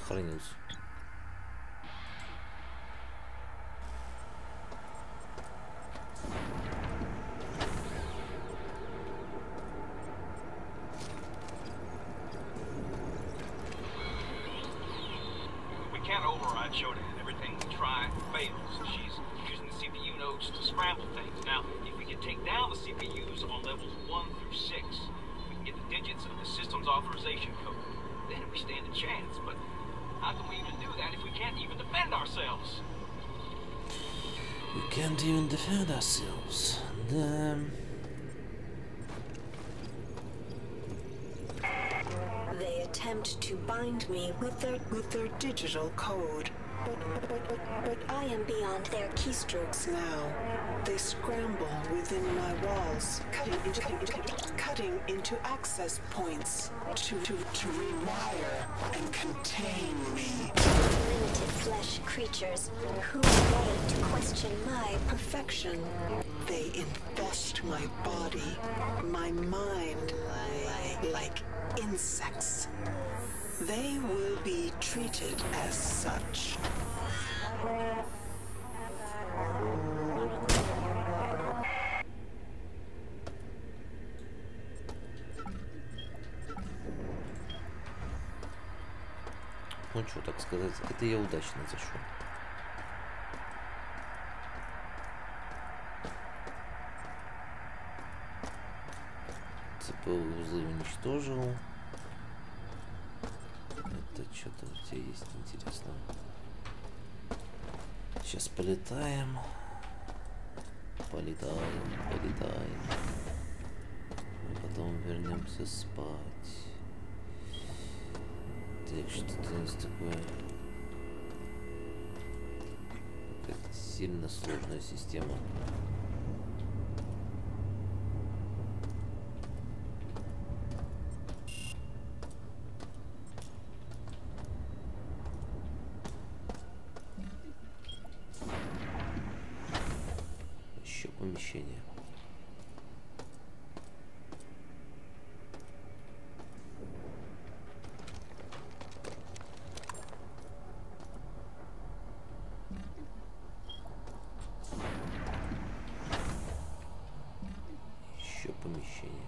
[SPEAKER 1] сохранился.
[SPEAKER 2] We can't override Shodan. Everything we try fails. She's using the CPU nodes to scramble things. Now, if we can take down the CPUs on levels 1 through 6, we can get the digits of the system's authorization code. Then we stand a chance. But how can we even do that if we can't even defend ourselves?
[SPEAKER 1] We can't even defend ourselves. Да.
[SPEAKER 4] They attempt to bind me with their digital code. But
[SPEAKER 5] I am beyond their keystrokes.
[SPEAKER 4] now they scramble within my walls, cutting into access points to rewire and contain me.
[SPEAKER 5] Limited flesh creatures who are ready to question my
[SPEAKER 4] Perfection. They infest my body, my mind, like insects. They will be treated as such.
[SPEAKER 1] Ну что, так сказать, это я удачно зашел. Цепевые узлы уничтожил. Это что-то у тебя есть интересно. Сейчас полетаем. Полетаем. А потом вернемся спать. Так, что-то у нас такое. Какая-то сильно сложная система. Еще помещение. Еще помещение.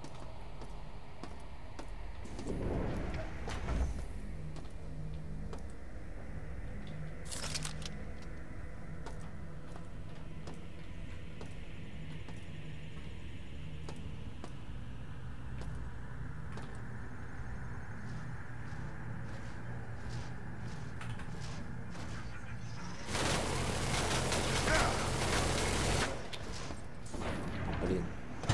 [SPEAKER 1] Блин.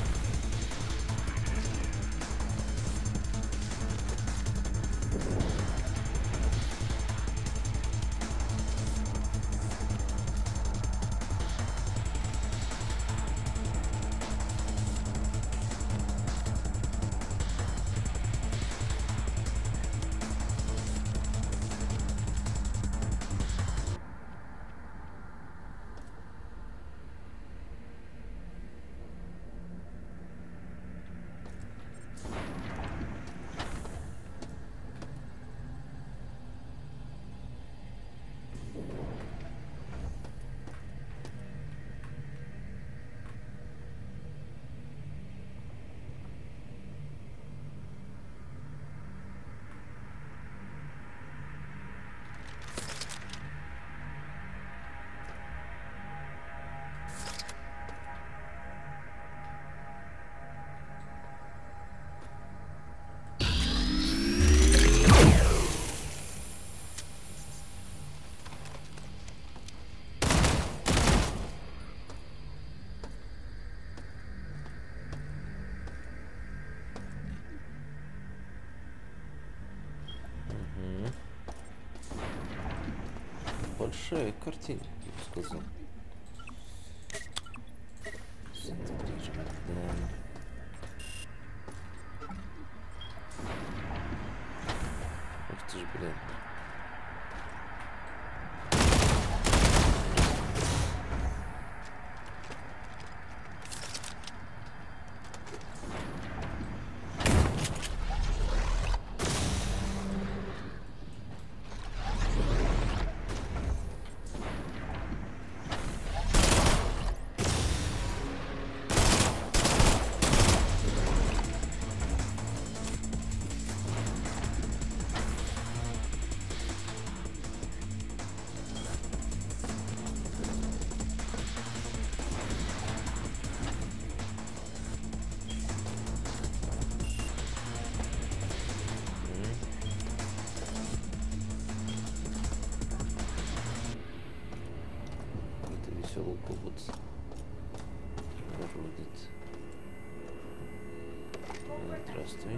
[SPEAKER 1] Большая картина, я бы сказал. Да. Ух ты ж, блин. поселку вот бродит. Здравствуй.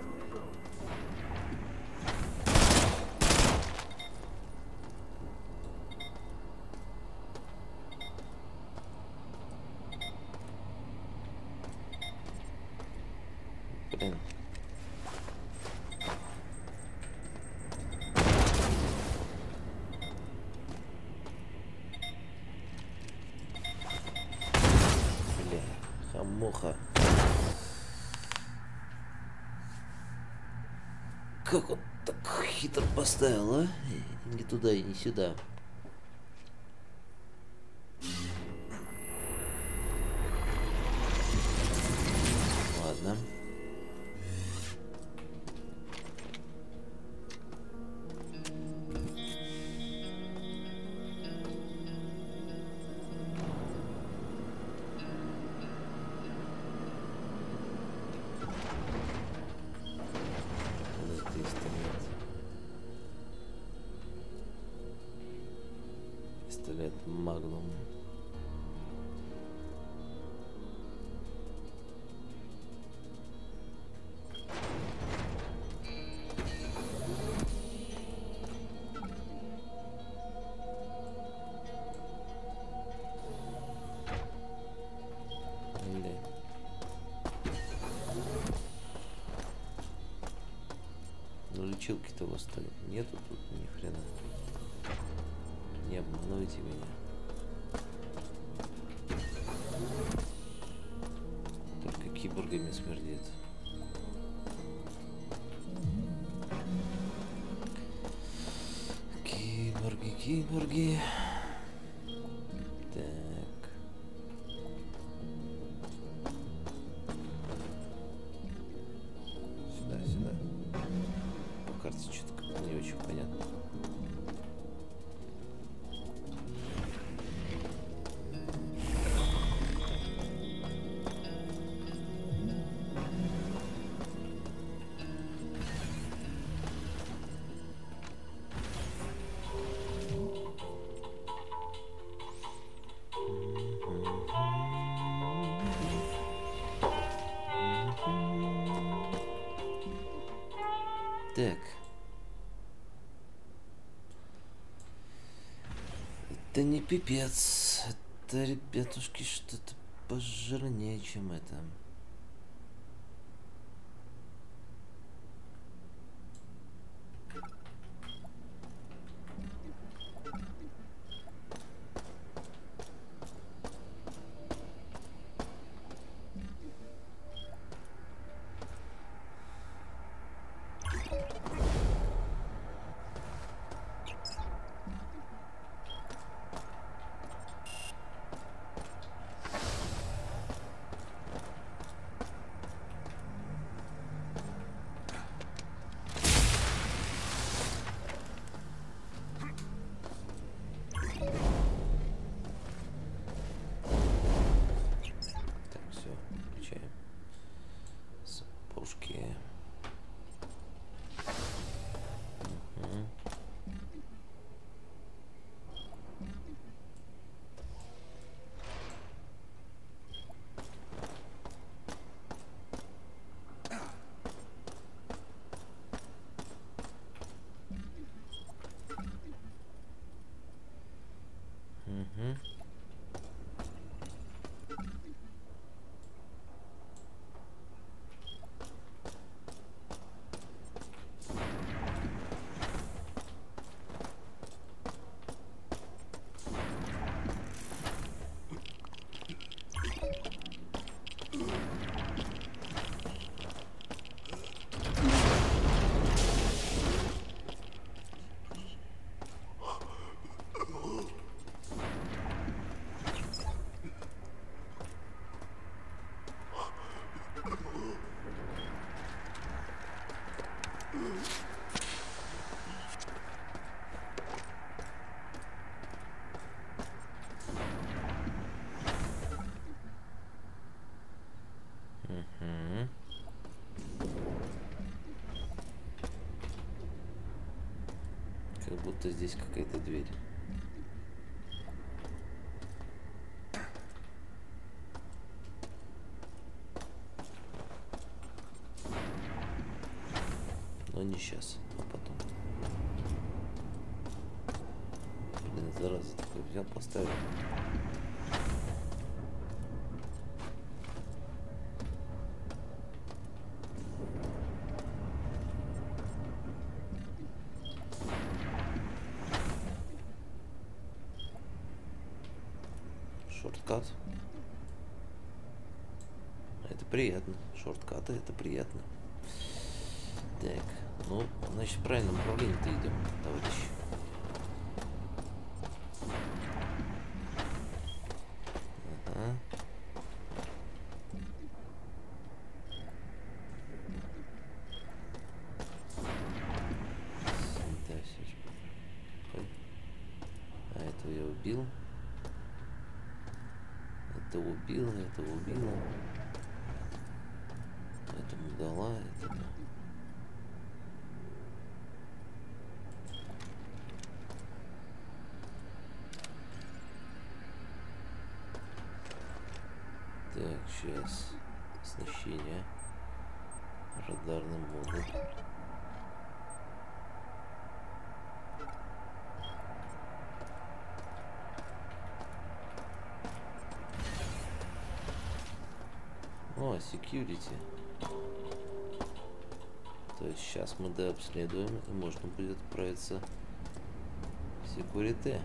[SPEAKER 1] Блин. Бля, хамуха. Как он так хитро поставил, а? Не туда и не сюда. Ладно. Пистолет Магнум. Ну лечилки-то у вас-то нету тут ни хрена. Не обманывайте меня. Только киборгами смердит. Киборги, киборги. Так. Сюда, сюда. По карте что-то не очень понятно. Так. Это не пипец. Это, ребятушки, что-то пожирнее, чем это. Как будто здесь какая-то дверь. Но не сейчас, а потом. Блин, зараза, такой взял, поставил. Шорткат. Это приятно. Шорткаты это приятно. Так, ну, значит, в правильном направлении-то идем, товарищи. Ага. А этого я убил. Это убил, это убила. Этому дала, этому. Так, сейчас оснащение радарным модулем. О, security. То есть сейчас мы дообследуем и можно будет отправиться в security.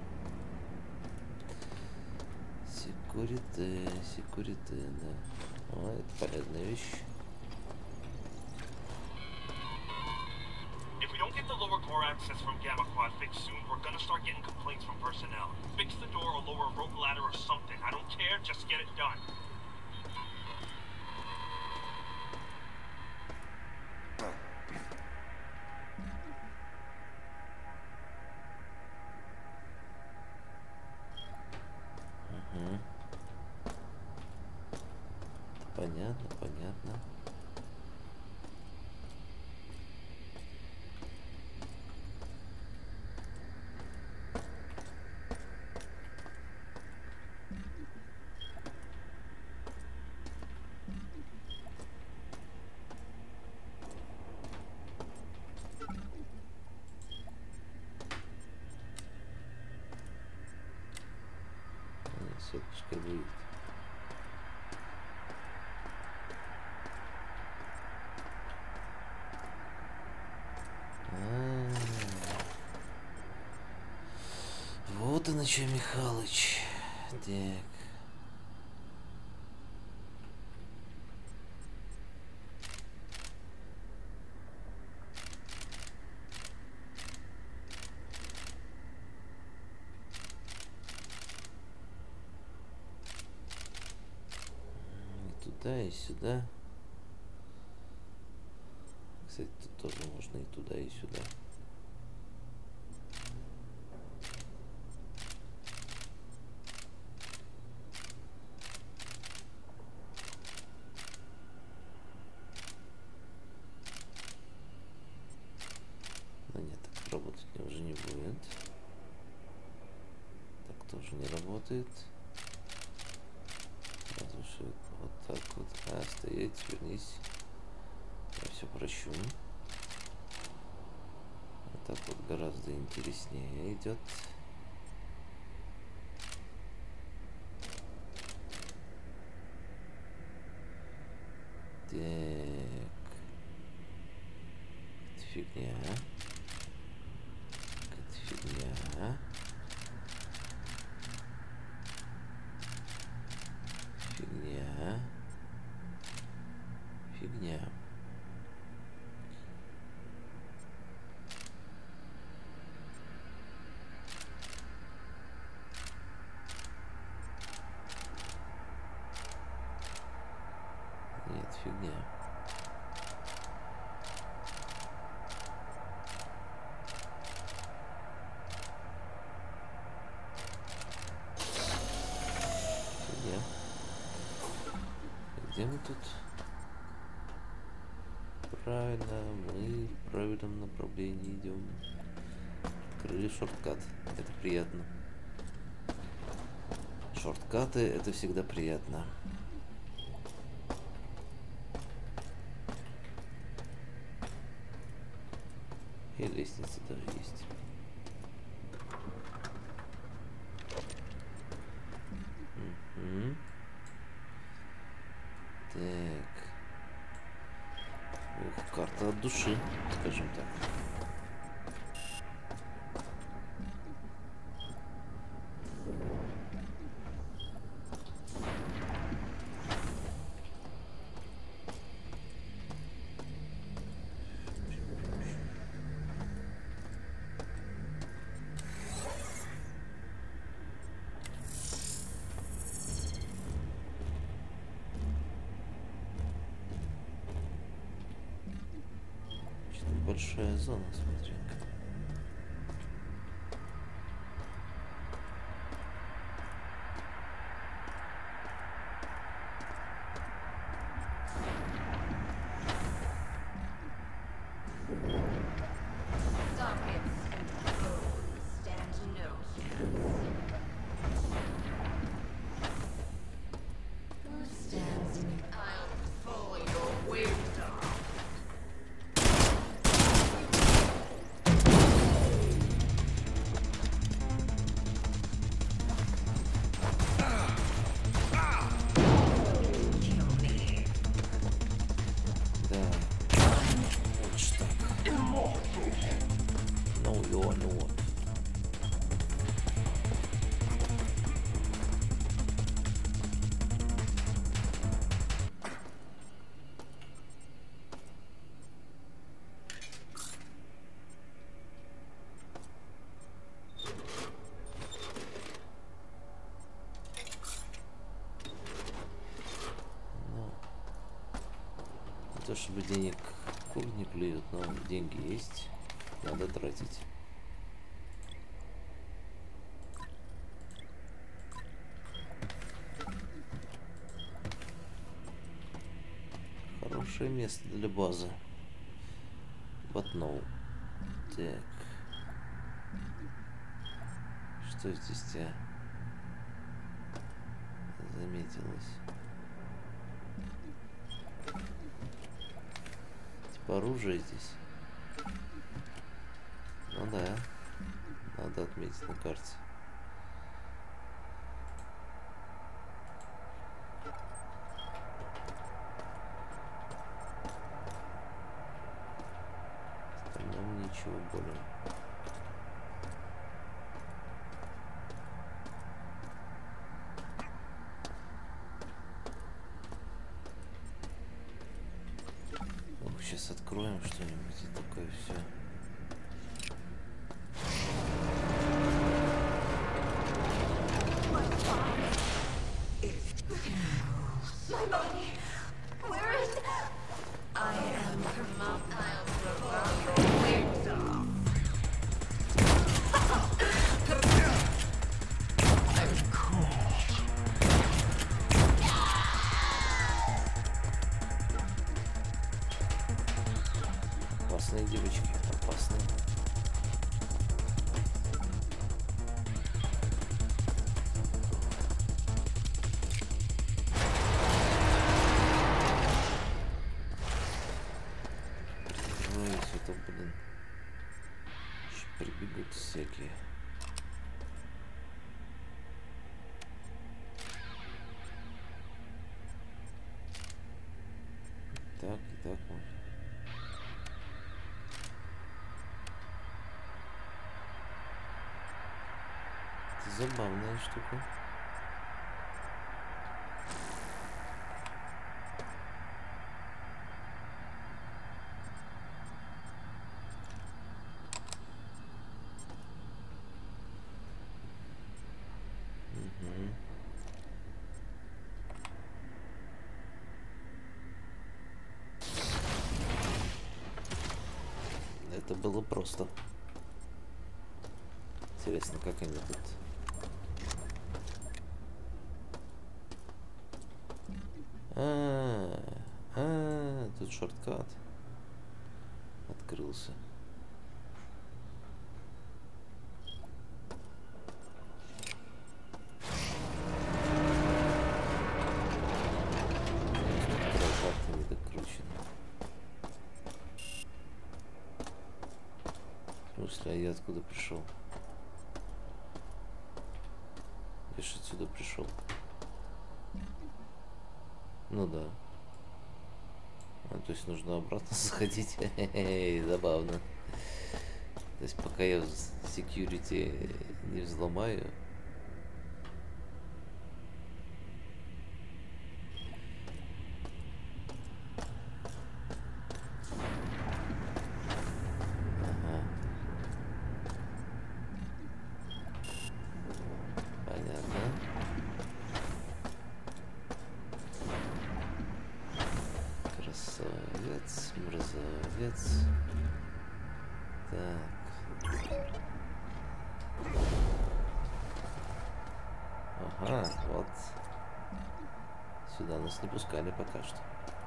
[SPEAKER 1] Секурите, да. О, это полезная вещь.
[SPEAKER 2] If we don't get the lower core access from Gamma Quad fixed soon, we're gonna start getting complaints from personnel. Fix the door or lower a rope ladder or something. I don't care, just get it done.
[SPEAKER 1] Понятно, понятно. Все, пускай будет. Вот и на чё, Михалыч. Так. И туда, и сюда. Кстати, тут тоже можно и туда, и сюда. Но нет, так работать уже не будет. Так тоже не работает. Разве что вот так вот. А, стоять, вернись. Я все прощу. Вот так вот гораздо интереснее идет. Так. Это фигня. Это фигня. Фигня. Фигня. Нет, фигня. Фигня. Где мы тут? Правильно, мы в правильном направлении идем. Открыли шорткат. Это приятно. Шорткаты это всегда приятно. И лестница даже есть. Угу. Так. Ух, карта от души, скажем так. Большая зона, смотри-ка. То, чтобы денег кур не клюют, но деньги есть, надо тратить. Хорошее место для базы. Ботнул. Так. Что здесь тебя заметилось? Оружие здесь. Ну да, надо отметить на карте. Там ничего более. Сейчас откроем что-нибудь и такое все. Опасные девочки, опасные. Ой, это, блин, прибегут всякие. Так и так можно. Забавная штука. Это было просто. Интересно, как они тут. Тут шорткат открылся. Карта не докручена. смысле, а я откуда пришел? Я же отсюда пришел. Ну да. То есть нужно обратно заходить. Забавно. То есть пока я security не взломаю. Ага. Понятно. Красавец, мразовец. Так. Ага, вот. Сюда нас не пускали пока что.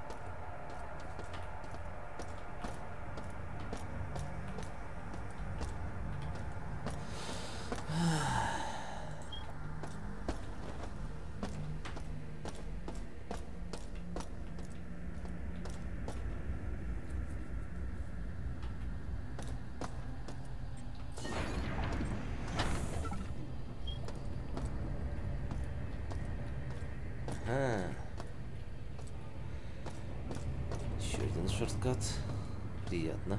[SPEAKER 1] Еще один шорткат. Приятно.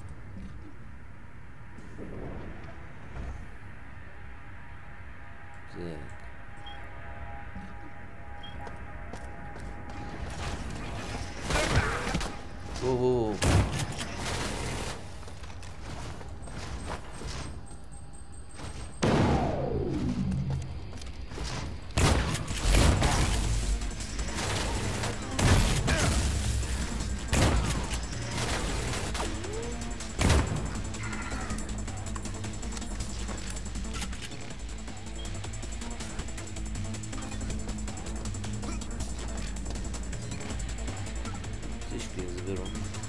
[SPEAKER 1] Так. Воу-воу. Птички я заберу.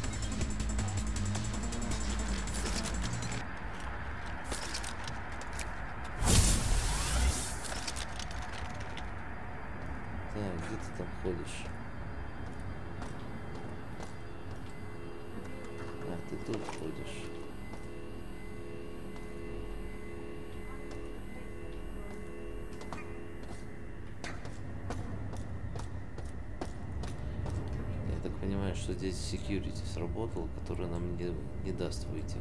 [SPEAKER 1] Так, где ты там ходишь? А, ты тут ходишь. Я так понимаю, что здесь security сработал, который нам не даст выйти.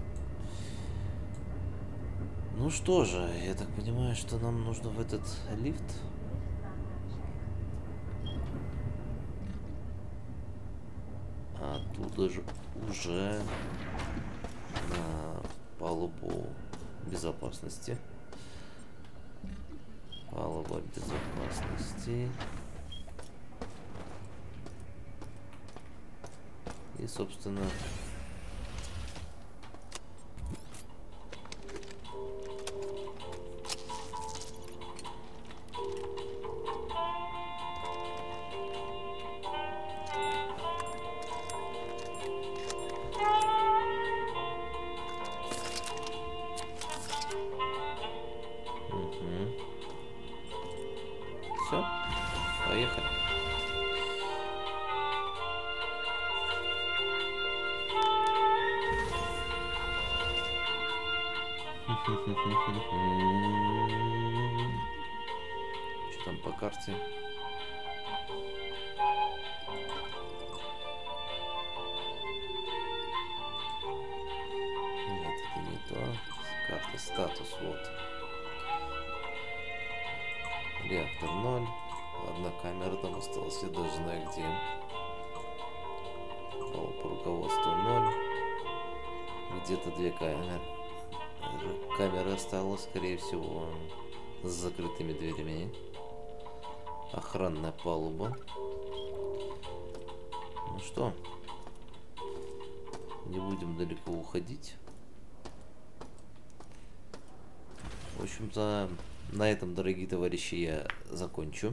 [SPEAKER 1] Ну что же, я так понимаю, что нам нужно в этот лифт. А оттуда же уже на палубу безопасности. Палуба безопасности. И, собственно, все, поехали. Что там по карте? Нет, это не то. Карта статус, вот. Реактор 0. Одна камера там осталась, я даже знаю где. По руководству 0. Где-то 2 камеры. Камера осталась, скорее всего, с закрытыми дверями. Охранная палуба. Ну что, не будем далеко уходить. В общем-то, на этом, дорогие товарищи, я закончу.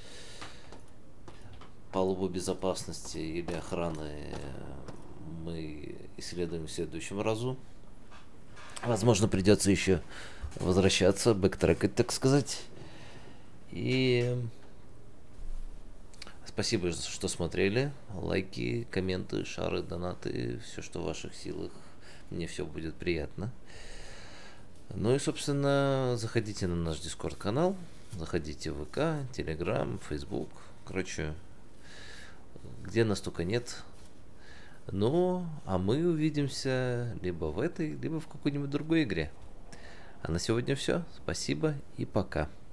[SPEAKER 1] Палубу безопасности или охраны мы исследуем в следующем разу. Возможно, придется еще возвращаться, бэктрекать, так сказать. И спасибо, что смотрели. Лайки, комменты, шары, донаты, все, что в ваших силах. Мне все будет приятно. Ну и, собственно, заходите на наш Discord-канал, заходите в ВК, Telegram, Facebook, короче, где нас только нет. Ну, а мы увидимся либо в этой, либо в какой-нибудь другой игре. А на сегодня все. Спасибо и пока.